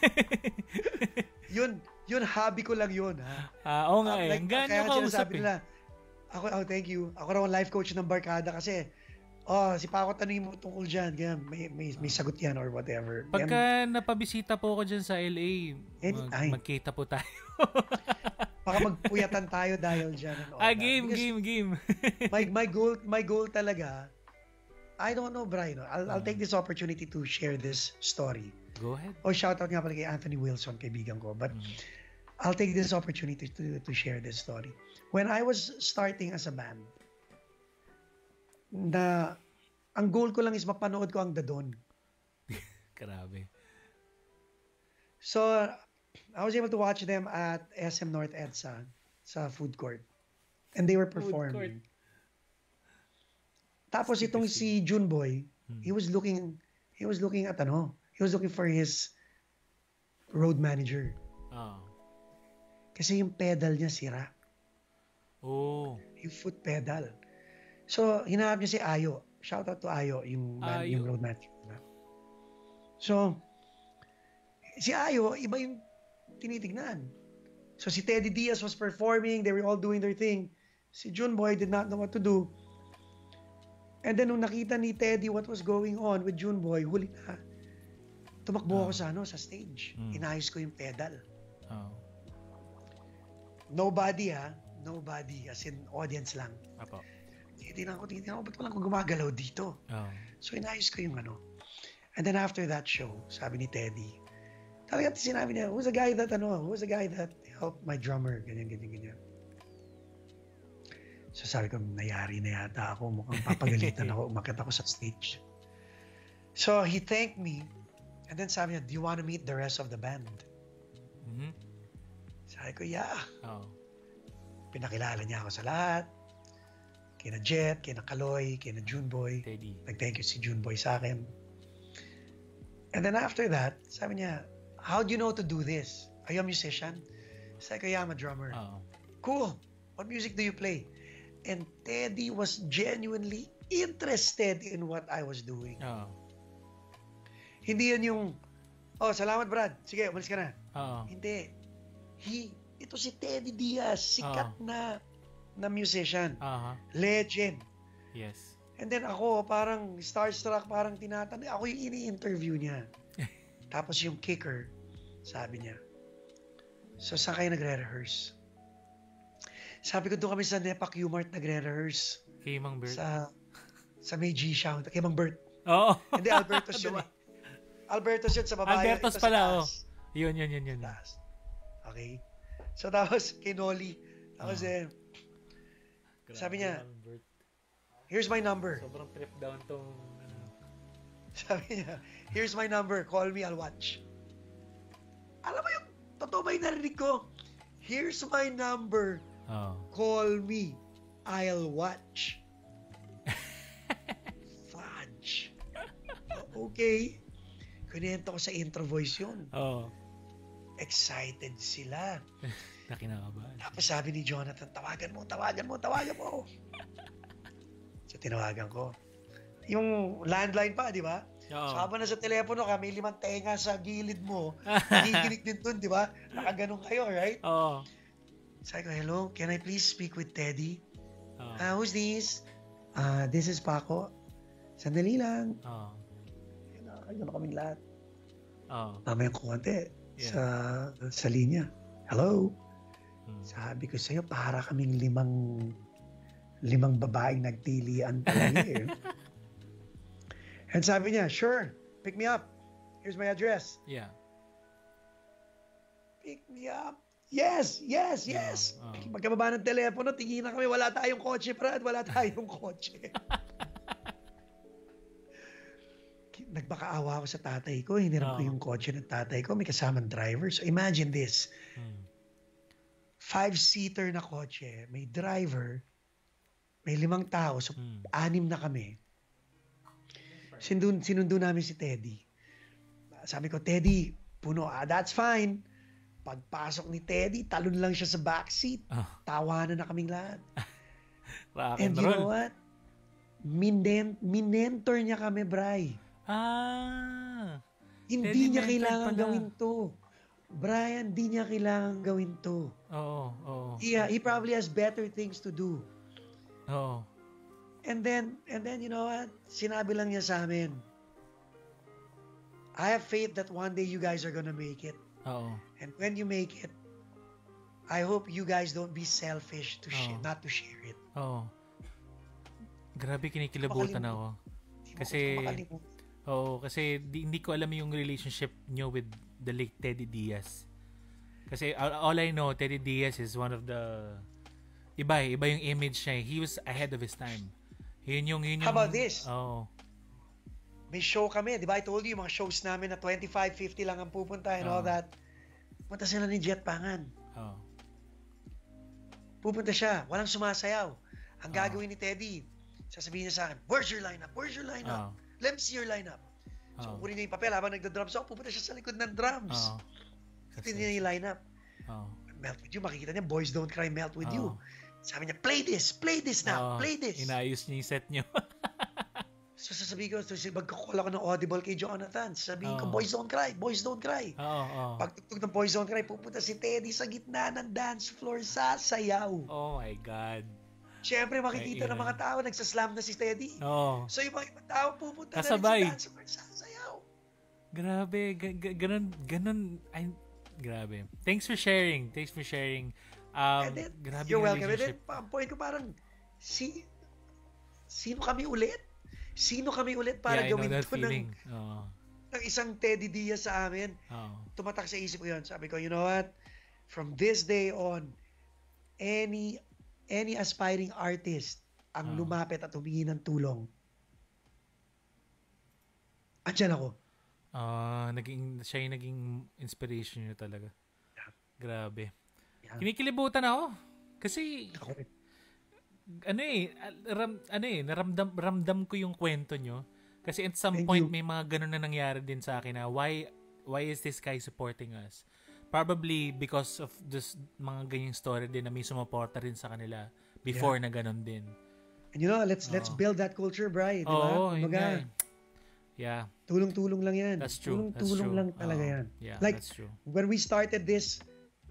Yun, hobby ko lang yun, ha? Oo nga eh. Like, Ang ganyo kaya kausap sinasabi eh. nila, thank you. Ako raw ang life coach ng barkada kasi, si Paco tanungin mo tungkol dyan, kaya may sagot yan or whatever. Pagka napabisita po ako dyan sa LA, Anytime. magkita po tayo. Baka magpuyatan tayo dahil dyan. And all that. Game. Because my goal talaga, I don't know, Brian. I'll take this opportunity to share this story. Go ahead. Shout out nga pala kay Anthony Wilson, kaibigan ko. But I'll take this opportunity to share this story. When I was starting as a band, ang goal ko lang is mapanood ko ang Dadon. Grabe. So, I was able to watch them at SM North EDSA sa food court. And they were performing. Tapos itong si Junboy, he was looking for his road manager. Ah. Kasi yung pedal niya sira. Oh. Yung foot pedal. So, hinahanap niya si Ayo. Shout out to Ayo, yung road manager. So, si Ayo, iba yung tinitignan. So, si Teddy Diaz was performing. They were all doing their thing. Si Junboy did not know what to do. And then, nung nakita ni Teddy what was going on with Junboy, huli na. Tumakbo ako sa stage. Inayos ko yung pedal. Oh. Nobody, as in audience lang. Apo. Tinitingnan ko, ba't walang gumagalaw dito? Oh. So, inayos ko yung ano. And then after that show, sabi ni Teddy, talagang sinabi niya, who's the guy that helped my drummer? Ganyan. So sabi ko, nayari na yata ako. Mukhang papagalitan ako. Umakit ako sa stage. So he thanked me. And then sabi niya, do you want to meet the rest of the band? Mm-hmm. Sabi ko, yeah. Oh. Pinakilala niya ako sa lahat. Kina Jet, kina Kaloy, kina Juneboy. Teddy. Nag-thank you si Juneboy sa akin. And then after that, sabi niya, how do you know to do this? Are you a musician? Sabi ko, yeah, I'm a drummer. Oh. Cool. What music do you play? And Teddy was genuinely interested in what I was doing. Oh. Hindi yan yung, salamat Brad. Sige, umalis ka na. Oh. Hindi. Ito si Teddy Diaz, sikat na musician. Uh-huh. Legend. Yes. And then ako, parang starstruck, parang tinatanong. Ako yung ini-interview niya. Tapos yung kicker, sabi niya, so saan kayo nagre-rehearse? Sabi ko, doon kami sa Nepak Umart nagre-rehearse. Kay Mang Bert. Sa may G-Sound. Kay Mang Bert. Oo. Hindi, Albertos yun eh. Albertos yun sa babae. Albertos ito pala, sa oh. taas. Yun. Taas. Okay? So, tapos, kay Noli. Tapos sabi niya, here's my number. Sobrang trip down tong... Sabi niya, here's my number. Call me, I'll watch. Alam mo yung, totoo ba yung narinig ko? Here's my number. Oh. Call me, I'll watch. Fudge. Okay. Kunento ko sa intro voice yun. Oh. Excited sila. Nakinakabahan. Tapos sabi ni Jonathan, tawagan mo. So tinawagan ko. Yung landline pa, di ba? Oo. So habang nasa telepono ka, may 5 tenga sa gilid mo. Nakikinig din dun, di ba? Nakaganon kayo, right? Oo. Sabi ko, hello, can I please speak with Teddy? Oh. Who's this? This is Paco. Sandali lang. Oh. Nakaganon kaming lahat. Oh. Mamayang konti Yeah. sa linya. Hello? Sabi ko sa'yo, para kaming limang babaeng nagtilian talaga eh. And sabi niya, sure, pick me up. Here's my address. Yeah. Pick me up. Yes. Pagkababa ng telepono, tingin na kami, wala tayong kotse, Brad. Wala tayong kotse. nagbakaawa ako sa tatay ko. Hiniram ko yung kotse ng tatay ko. May kasamang driver. So imagine this. 5-seater na kotse. May driver. May 5 tao. So 6 na kami. Sinundo namin si Teddy. Sabi ko, Teddy, puno. That's fine. Pagpasok ni Teddy, talon lang siya sa backseat. Tawanan na kaming lahat. And you know what? Minentor niya kami, Bri. Hindi niya kailangan gawin to. Brian, hindi niya kailangan gawin to. Oo. Yeah, he probably has better things to do. Oo. And then, you know what? Sinabi lang niya sa amin, I have faith that one day you guys are gonna make it. Oo. And when you make it, I hope you guys don't be selfish to not to share it. Oo. Grabe, kinikilabutan ako. Kasi hindi ko alam yung relationship nyo with the late Teddy Diaz. Kasi all I know, Teddy Diaz is one of the iba yung image niya. He was ahead of his time. Yun yung How about this? May show kami, di ba? I told you, mga shows namin na 25, 50 lang ang pupunta and all that. Punta sila ni Jet Pangan. Pupunta siya, walang sumasayaw. Ang gagawin ni Teddy, sasabihin niya sa akin, where's your lineup? Let me see your lineup. So, kunin niya yung papel habang nagda-drums ako, pupunta siya sa likod ng drums. Kita niya yung lineup. Melt with you, makikita niya, Boys Don't Cry, Melt with you. Sabi niya, play this now, play this. Inayos niya yung set niyo. So, sasabihin ko, magkakall ako ng audible kay Jonathan. Sasabihin ko, Boys Don't Cry. Pagtugtog ng Boys Don't Cry, pupunta si Teddy sa gitna ng dance floor, sasayaw. Oh my God. Siyempre, makikita ng mga tao, nagsaslam na si Teddy. So, yung mga tao pupunta kasabay na rin sa dance floor, sasayaw. Grabe, ganun. Grabe. Thanks for sharing. Then, grabe you're welcome. And relationship. then, ang point ko parang, sino kami ulit? Para gawin ito ng isang Teddy Diaz sa amin? Tumatak sa isip ko yun. Sabi ko, you know what? From this day on, any aspiring artist ang lumapit at humingi ng tulong, andyan ako. Siya yung naging inspiration nyo talaga. Yeah. Grabe. Yeah. Kinikilibutan ako. Kasi, naramdam ko yung kwento nyo. Kasi at some point, may mga ganun na nangyari din sa akin na why is this guy supporting us? Probably because of this mga ganyang story din na may sumuporta rin sa kanila before na ganun din. And you know, let's build that culture, Bri. Diba? Yeah. Tulong-tulong lang yan. That's true. Tulong lang talaga yan. Yeah, like, that's true. When we started this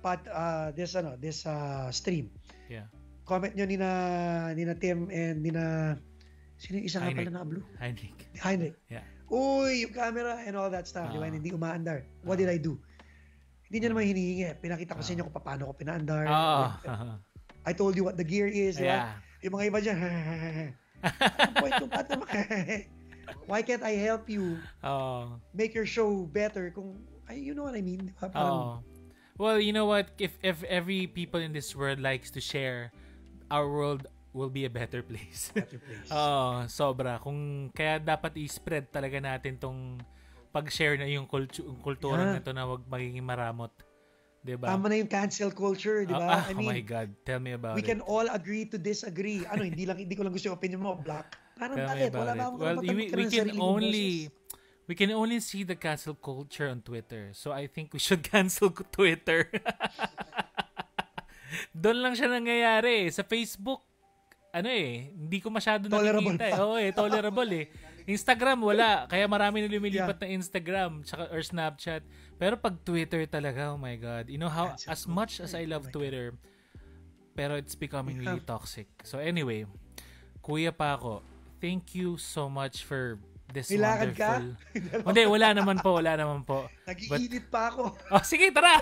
stream, comment nyo ni na Tim and ni na sino yung isa nga pala na blue? Heinrich. Yeah. Uy, yung camera and all that stuff. Diba? Hindi umaandar. What did I do? Hindi niya naman hinihingi. Pinakita ko sa inyo kung paano ko pinaandar. I told you what the gear is. Yeah. Yung mga iba dyan, why can't I help you make your show better? You know what I mean? Well, you know what? If every people in this world likes to share, our world will be a better place. Sobra. Kaya dapat i-spread talaga natin tong pag-share na yung kultura na ito na wag magiging maramot. Diba? Tama na yung cancel culture, di ba? I mean, oh my God. Tell me about it. We can all agree to disagree. Hindi ko lang gusto yung opinion mo, Black. Parang bakit? Wala ba akong we can only see the cancel culture on Twitter. So I think we should cancel Twitter. Doon lang siya nangyayari. Sa Facebook, hindi ko masyado nakikita. Tolerable. Instagram, wala. Kaya marami na lumilipat na Instagram or Snapchat. Pero pag Twitter talaga, oh my God. You know how, as much as I love Twitter, pero it's becoming really toxic. So anyway, Kuya Paco, thank you so much for this wonderful... Hindi, wala naman po. Nag-iinit pa ako. Sige, tara!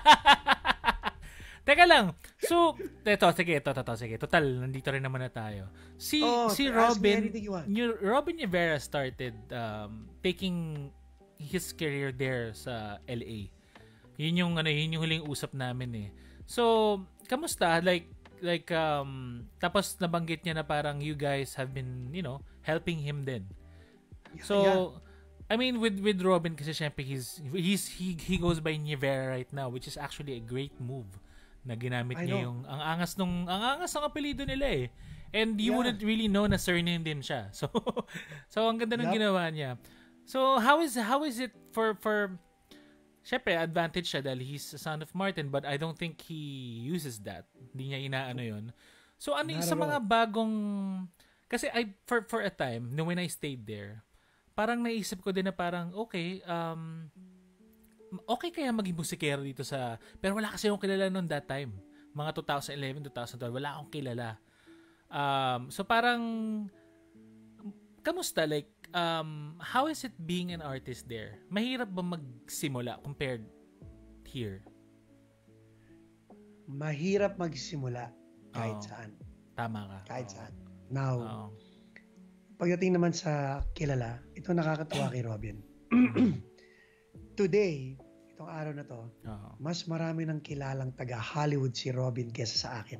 Teka lang. So, sige. Total, nandito rin naman na tayo. Si Robin Rivera started taking his career there sa LA. Yun yung huling usap namin eh. So, kamusta? Like tapos nabanggit niya na parang you guys have been, helping him din. So, I mean, with Robin kasi syempre he goes by Nivera right now, which is actually a great move na ginamit niya yung ang angas ng apelyido nila eh. And you wouldn't really know na surname din siya. So ang ganda ng ginawa niya. So how is it for syempre advantage siya dahil he's a son of Martin, but I don't think he uses that. Hindi niya inaano yun. So ano yung sa mga bagong kasi for a time when I stayed there, parang naisip ko din na parang okay kaya maging musikero dito pero wala kasi akong kilala noon that time. Mga 2011, 2012, wala akong kilala. So parang kamusta? Like, how is it being an artist there? Mahirap ba magsimula compared here? Mahirap magsimula kahit saan. Tama ka. Kahit saan. Now, pagdating naman sa kilala, ito nakakatuwa kay Robin. Today, itong araw na to, mas marami ng kilalang taga Hollywood si Robin kesa sa akin.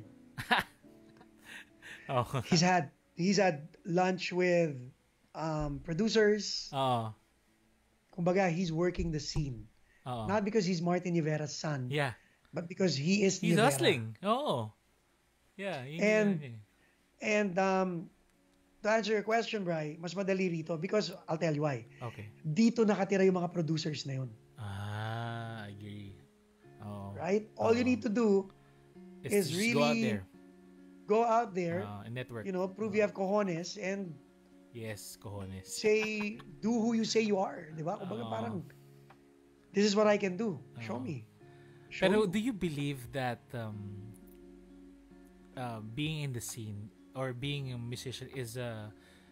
He's had lunch with producers. Kumbaga, he's working the scene. Not because he's Martin Nivera's son. Yeah. But because he's Nivera. Hustling. Oo. Yeah. And to answer your question, Bri, mas madali rito because I'll tell you why. Okay. Dito nakatira yung mga producers na yun. I agree. Right? All you need to do is really go out there and network. You know, prove you have cojones and cojones. Do who you say you are. Di ba? Kumbaga parang, this is what I can do. Show me. Pero do you believe that being in the scene or being a musician is a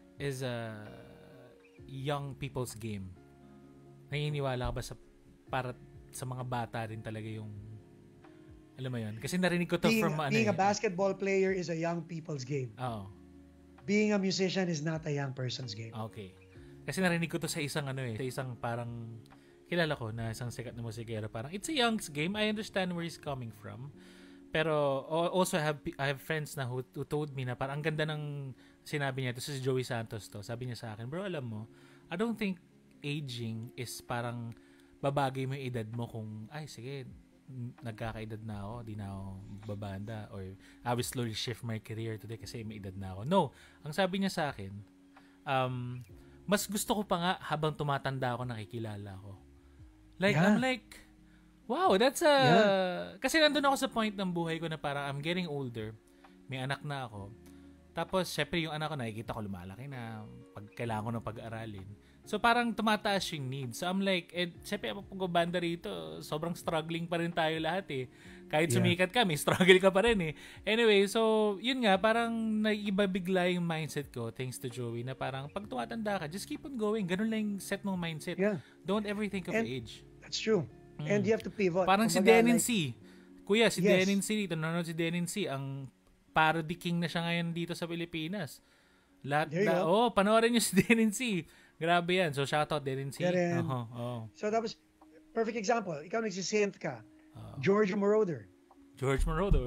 young people's game? Naniniwala ka ba para sa mga bata rin talaga yung alam mo yun? Kasi narinig ko to being a basketball player is a young people's game. Being a musician is not a young person's game. Okay. Kasi narinig ko to sa isang sa isang parang kilala ko na isang sikat na musikero, parang it's a young's game. I understand where he's coming from. Pero also I have friends na who told me na parang ang ganda ng sinabi niya. Ito si Joey Santos to. Sabi niya sa akin, bro, alam mo, I don't think aging is parang babagay mo yung edad mo kung, ay, sige, nagkakaedad na ako, di na ako babanda, or I will slowly shift my career today kasi may edad na ako. No. Ang sabi niya sa akin, mas gusto ko pa nga habang tumatanda ako nakikilala ko. Like, I'm like, wow, that's kasi nandun ako sa point ng buhay ko na parang I'm getting older. May anak na ako. Tapos, syempre, yung anak ko nakikita ko lumalaki na pag kailangan ko ng pag-aralin. So, parang tumataas yung needs. So, I'm like, syempre, pag-banda rito, sobrang struggling pa rin tayo lahat eh. Kahit sumikat ka, may struggle ka pa rin eh. Anyway, so, yun nga, parang naiiba bigla yung mindset ko, thanks to Joey, na parang pag tumatanda ka, just keep on going. Ganun lang yung set mong mindset. Yeah. Don't ever think of age. That's true. And you have to pivot. Parang si Denin C. Kuya, si Denin C dito. Nanonood si Denin C. Ang parody king na siya ngayon dito sa Pilipinas. Panoorin niyo si Denin C. Grabe yan. So, shoutout Denin C. So, tapos, perfect example. Ikaw nagsisynth ka. George Moroder. Yes.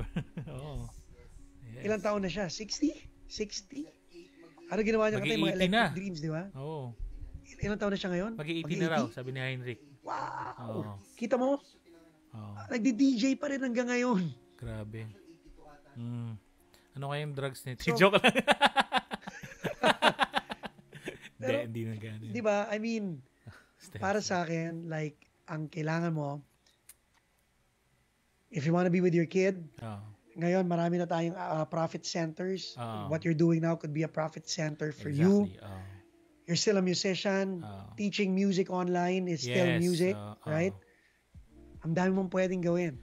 Ilang taon na siya? 60? 60? Ano ginawa niya kasi? Mga Electric Dreams, di ba? Oo. Ilang taon na siya ngayon? Mag-80 na raw, sabi ni Heinrich. Wow! Kita mo? Nagdi-DJ pa rin hanggang ngayon. Grabe. Ano kayang drugs nito? Joke lang. Hindi na gano'n. Di ba? I mean, para sa akin, like, ang kailangan mo, if you wanna be with your kid, ngayon marami na tayong profit centers. What you're doing now could be a profit center for you. You're still a musician. Teaching music online is still music, right? Ang dami mong pwedeng gawin.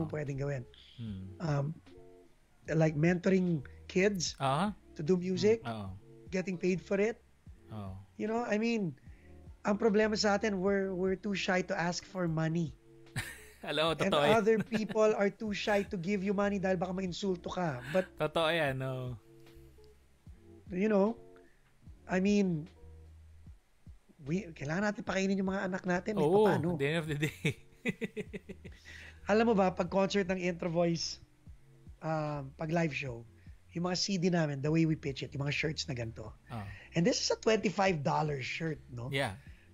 Like mentoring kids to do music, getting paid for it. You know, I mean, ang problema sa atin, we're too shy to ask for money. Hello, and other people are too shy to give you money dahil baka ma-insulto ka. But totoo yan, no. You know, I mean, kailangan natin pakainin yung mga anak natin. Paano? At the end of the day. Alam mo ba, pag concert ng Intro Voice, pag live show, yung mga CD namin, the way we pitch it, yung mga shirts na ganito. And this is a $25 shirt, no? Yeah.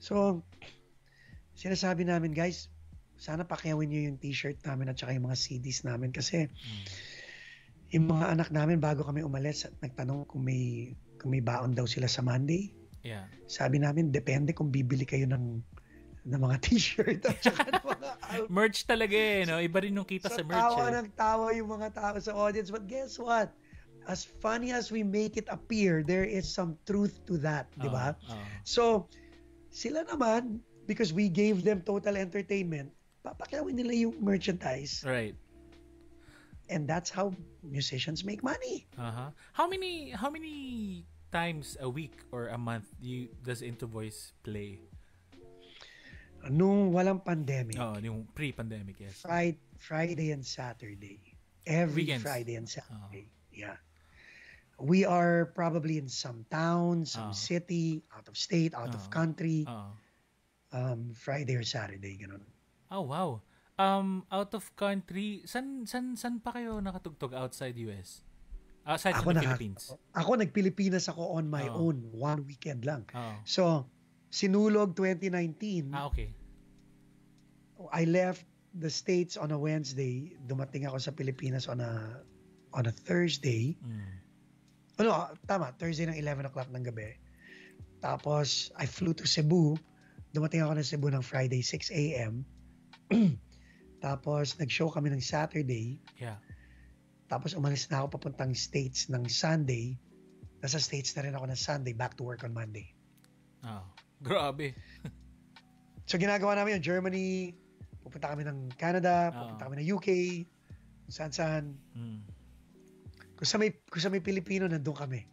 So, sinasabi namin, guys, sana pakyawin nyo yung t-shirt namin at saka yung mga CDs namin kasi yung mga anak namin bago kami umalis at nagtanong kung may baon daw sila sa Monday. Yeah. Sabi namin, depende kung bibili kayo ng mga t-shirt at saka ng mga album. Merch talaga no? Iba rin yung kita sa merch. Tawa ng tawa yung mga tao sa audience. But guess what? As funny as we make it appear, there is some truth to that, di ba? So, sila naman, because we gave them total entertainment, papakyawin nila yung merchandise. Right. And that's how musicians make money. How many times a week or a month does Into Voice play? Nung walang pandemic. Yung pre-pandemic, yes. Friday and Saturday. Every Weekends. Friday and Saturday. Yeah. We are probably in some town, some city, out of state, out of country. Friday or Saturday, ganun. Oh, wow. Out of country, san pa kayo nakatugtog outside US? Outside of the Philippines? Ako, nag-Pilipinas ako on my own. One weekend lang. So, Sinulog 2019. Okay. I left the States on a Wednesday. Dumating ako sa Pilipinas on a Thursday. Thursday ng 11 o'clock ng gabi. Tapos, I flew to Cebu. Dumating ako ng Cebu ng Friday, 6 a.m. Tapos, nag-show kami ng Saturday. Yeah. Tapos, umalis na ako papuntang States ng Sunday. Nasa States na rin ako ng Sunday, back to work on Monday. Grabe. So, ginagawa namin yung Germany, pupunta kami ng Canada, pupunta kami ng UK, saan-saan. Kung sa may Pilipino, nandun kami.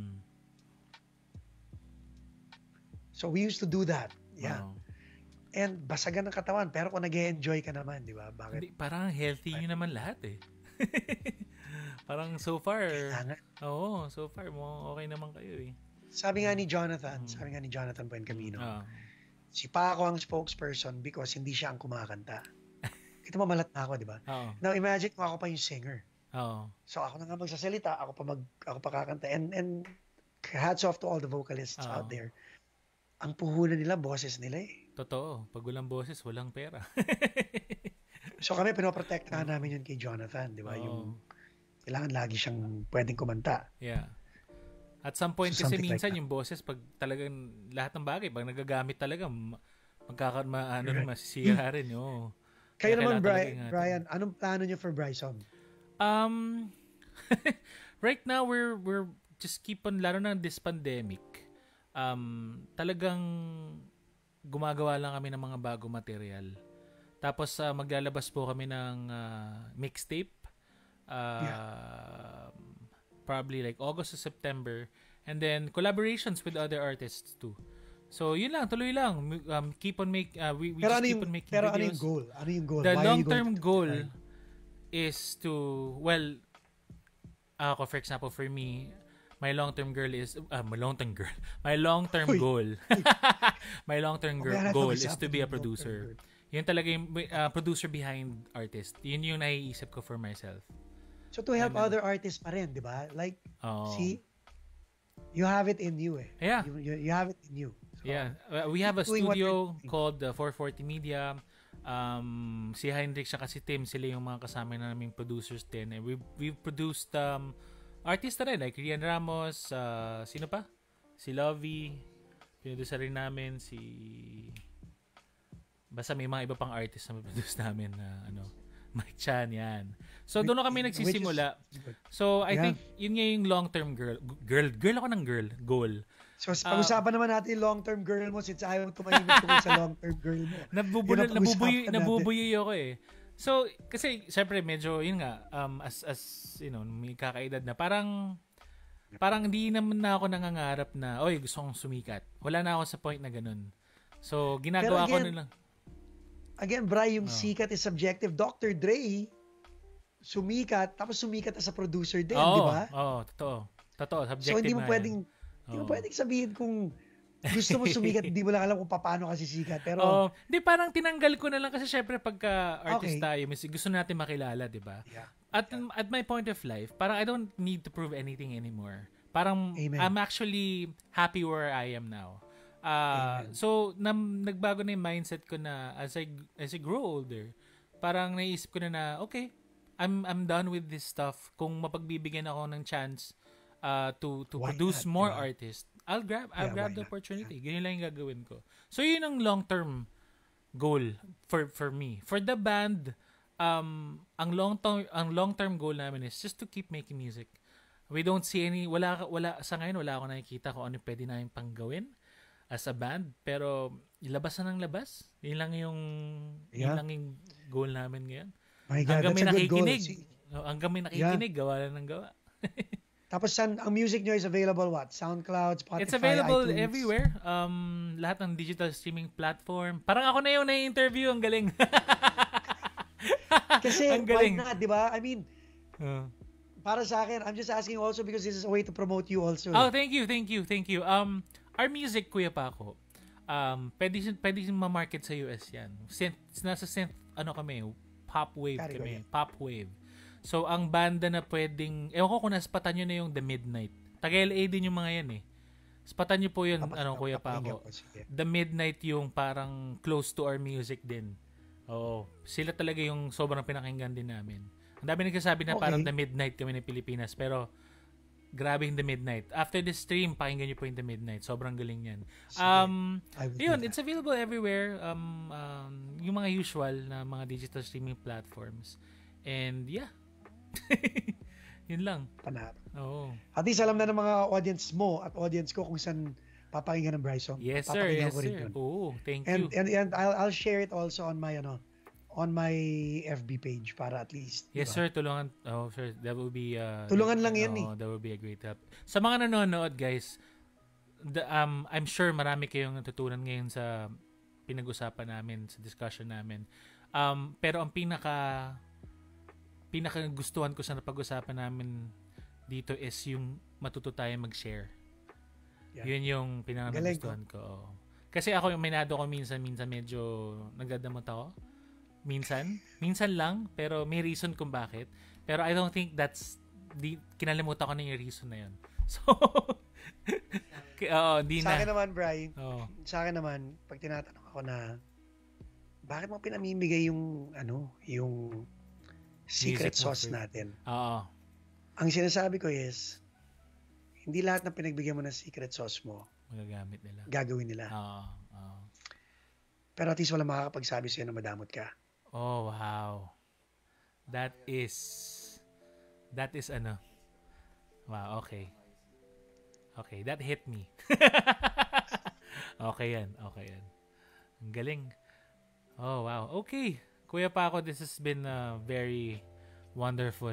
So, we used to do that. Yeah. And basagan ng katawan. Pero kung nag-enjoy ka naman, di ba? Bakit? Hindi, parang healthy nyo naman lahat eh. Parang so far. So far, okay naman kayo eh. Sabi nga ni Jonathan Buencamino, si Paco ang spokesperson because hindi siya ang kumakanta. Ito mamalat na ako, di ba? Now imagine kung ako pa yung singer. So ako na nga magsasalita, ako pa kakanta. And hats off to all the vocalists out there. Ang puhunan nila, boses nila eh. Totoo. Pag walang boses, walang pera. So kami, pinoprotektahan namin yun kay Jonathan, di ba? Yung kailangan lagi siyang pwedeng kumanta. Yeah. At some point So, kasi something minsan like yung boses, pag talagang lahat ng bagay, pag nagagamit talaga, masisira rin. Kayo naman, Brian, anong plano niyo for Bryson? Right now, we're just keep on, lalo na this pandemic, talagang gumagawa lang kami ng mga bago material. Tapos maglalabas po kami ng mixtape. Probably like August to September. And then collaborations with other artists too. So yun lang, tuloy lang. Keep on we just keep on making videos. Pero ano yung goal? The long-term goal is to, for example, for me, my long-term goal is to be a producer. Yun talaga yung producer behind artist. Yun yung naiisip ko for myself. So to help other artists pa rin, di ba? Like, see, you have it in you eh. Yeah. You have it in you. So, we have a studio called 440 Media. Si Heinrich siya kasi Tim, sila yung mga kasama naming producers din. And we've produced artists na rin, like Rian Ramos, sino pa? Si Lovey, pinudusa rin namin, basta may mga iba pang artists na produce namin na Mike Chan, yan. So, doon na kami nagsisimula. So, I think, yun nga yung long-term girl ako ng goal. So, pag-usapan naman natin yung long-term girl mo since ayaw tumahimik tungkol sa long-term girl mo. Nabubuyoy ako eh. So, kasi, syempre, medyo, yun nga, as may kakaedad na, parang hindi naman na ako nangangarap na, gusto kong sumikat. Wala na ako sa point na ganun. So, ginagawa ko na lang. Again, Bri, yung sikat is subjective. Dr. Dre, sumikat, tapos sumikat as a producer din, di ba? Totoo. Subjective. So, hindi mo pwedeng sabihin kung gusto mo sumikat, hindi mo lang alam kung paano kasi sikat. Pero, hindi, parang tinanggal ko na lang kasi syempre pagka artist tayo, gusto natin makilala, di ba? Yeah. At my point of life, parang I don't need to prove anything anymore. Parang, Amen. I'm actually happy where I am now. Amen. So nagbago na yung mindset ko na as I grow older, parang naisip ko na okay, I'm done with this stuff. Kung mapagbibigyan ako ng chance to Why produce not, more diba? artists, I'll grab Yeah, the why not? opportunity. Ganyan lang yung gagawin ko. So yun ang long-term goal for me. For the band, ang long-term goal namin is just to keep making music. We don't see wala sa ngayon wala ako nakikita kung ano pwede namin pang gawin as a band, pero ilabas na ng labas. Yun lang yung goal namin ngayon. My God, Hanggang may that's a good goal. nakikinig. Hanggang may nakikinig, gawa lang ng gawa. Tapos ang music nyo is available what? SoundCloud, Spotify, It's available iTunes? everywhere. Lahat ng digital streaming platform. Parang ako na yung na-interview. Ang galing. Kasi Ang why galing. not, di ba? I mean, Uh. para sa akin, I'm just asking also because this is a way to promote you also. Oh, thank you. Our music, Kuya Paco, pwede ma-market sa US yan. Nasa synth, kami, pop wave Category. kami. Pop wave. So, ang banda na pwedeng, ewan ko kung naspatan nyo na yung The Midnight. Taga-LA din yung mga yan eh. Spatan nyo po yun, Kuya Paco. The Midnight yung parang close to our music din. Oo. Sila talaga yung sobrang pinakinggan din namin. Ang dami nagsasabi na parang The Midnight kami ng Pilipinas, pero grabe yung The Midnight. After this stream, pakinggan nyo po yung The Midnight. Sobrang galing yan. Yun, it's available everywhere. Yung mga usual na mga digital streaming platforms. And yeah. Yun lang. Panalo. Oo. At least alam na ng mga audience mo at audience ko kung saan papakinggan ng Bryson. Yes, sir. Papakinggan Yes, ko rin sir. yun. Oo, thank you. And I'll share it also on my FB page para at least. Yes, diba? sir. Tulungan. Oh, sir. That will be... Tulungan lang yan eh. That will be a great help. Sa mga nanonood, guys, I'm sure marami kayong natutunan ngayon sa pinag-usapan namin, sa discussion namin. Pero ang pinaka gustuhan ko sa napag-usapan namin dito is yung matuto tayo mag-share. Yeah. Yun yung pinaka gustuhan ko. Oh. Kasi ako yung minado ko minsan medyo nagdadamot ako. Minsan lang, pero may reason kung bakit. Pero I don't think kinalimutan ko na yung reason na yun. So, di na. Sa akin naman, Bri, sa akin naman, pag tinatanong ako na, bakit mo pinamimigay yung secret sauce natin? Oo. Ang sinasabi ko is, hindi lahat ng pinagbigyan mo ng secret sauce mo, magagamit nila. Gagawin nila. Oo. Pero at least wala makakapagsabi sa'yo na madamot ka. Oh, wow. That is Wow, okay. Okay, that hit me. Okay yan. Ang galing. Oh, wow. Okay. Kuya Paco, this has been a very wonderful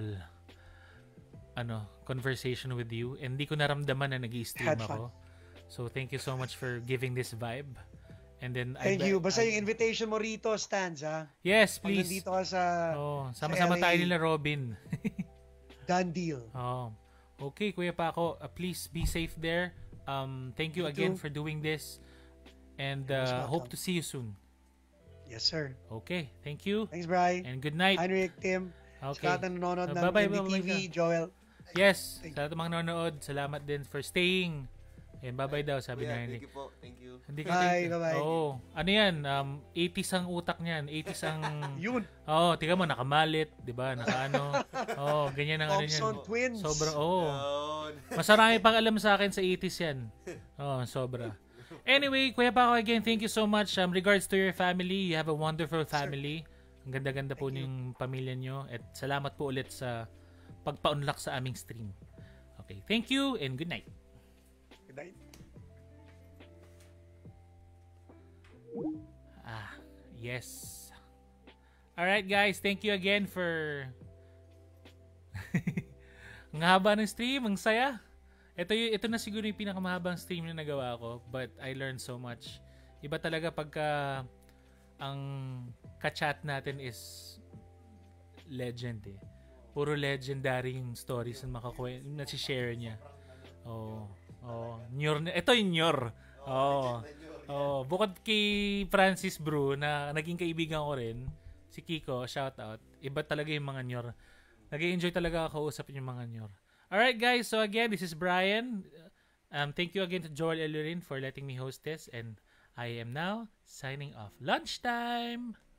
conversation with you. And di ko naramdaman na nag-i-stream ako. So, thank you so much for giving this vibe. And then Thank you. Basta yung invitation mo rito stands, ha? Yes, please. Pag nandito ka sa sama-sama tayo nila, Robin. Done deal. Okay, Kuya Paco, please be safe there. Thank you again for doing this. And hope to see you soon. Yes, sir. Okay, thank you. Thanks, Bri. And good night. Heinrich, Tim. Okay. Sa lahat ng nanonood ng Bye-bye, NDTV, Joel. Yes, sa lahat ng mga nanonood, salamat din for staying. And bye-bye daw, sabi na Henry. Thank you po. Thank you. Bye-bye. Oo. Ano yan? 80s ang utak niyan. 80s ang... Yun. Tiga mo, nakamalit. Diba? Nakaano. Ganyan ang ano niyan. Thompson Twins. Sobra, Mas marami pang alam sa akin sa 80s yan. Sobra. Anyway, Kuya Paco, again, thank you so much. Regards to your family. You have a wonderful family. Ang ganda-ganda po ng pamilya nyo. At salamat po ulit sa pagpa-unlock sa aming stream. Okay. Thank you and good night. Good night. Yes. Alright guys, thank you again for ang haba ng stream, ang saya. Ito na siguro yung pinakamahabang stream na nagawa ko, but I learned so much. Iba talaga pagka ang ka-chat natin is legend eh. Puro legendary yung stories na si-share niya. Ito yung Nyor. Bukod kay Francis Bru na naging kaibigan ko rin, si Kiko, shout out. Iba talaga yung mga Nyor. Nag-enjoy talaga ako kausapin yung mga Nyor. Alright guys, so again, this is Brian. Thank you again to Joel Elurin for letting me host this, and I am now signing off. Lunchtime!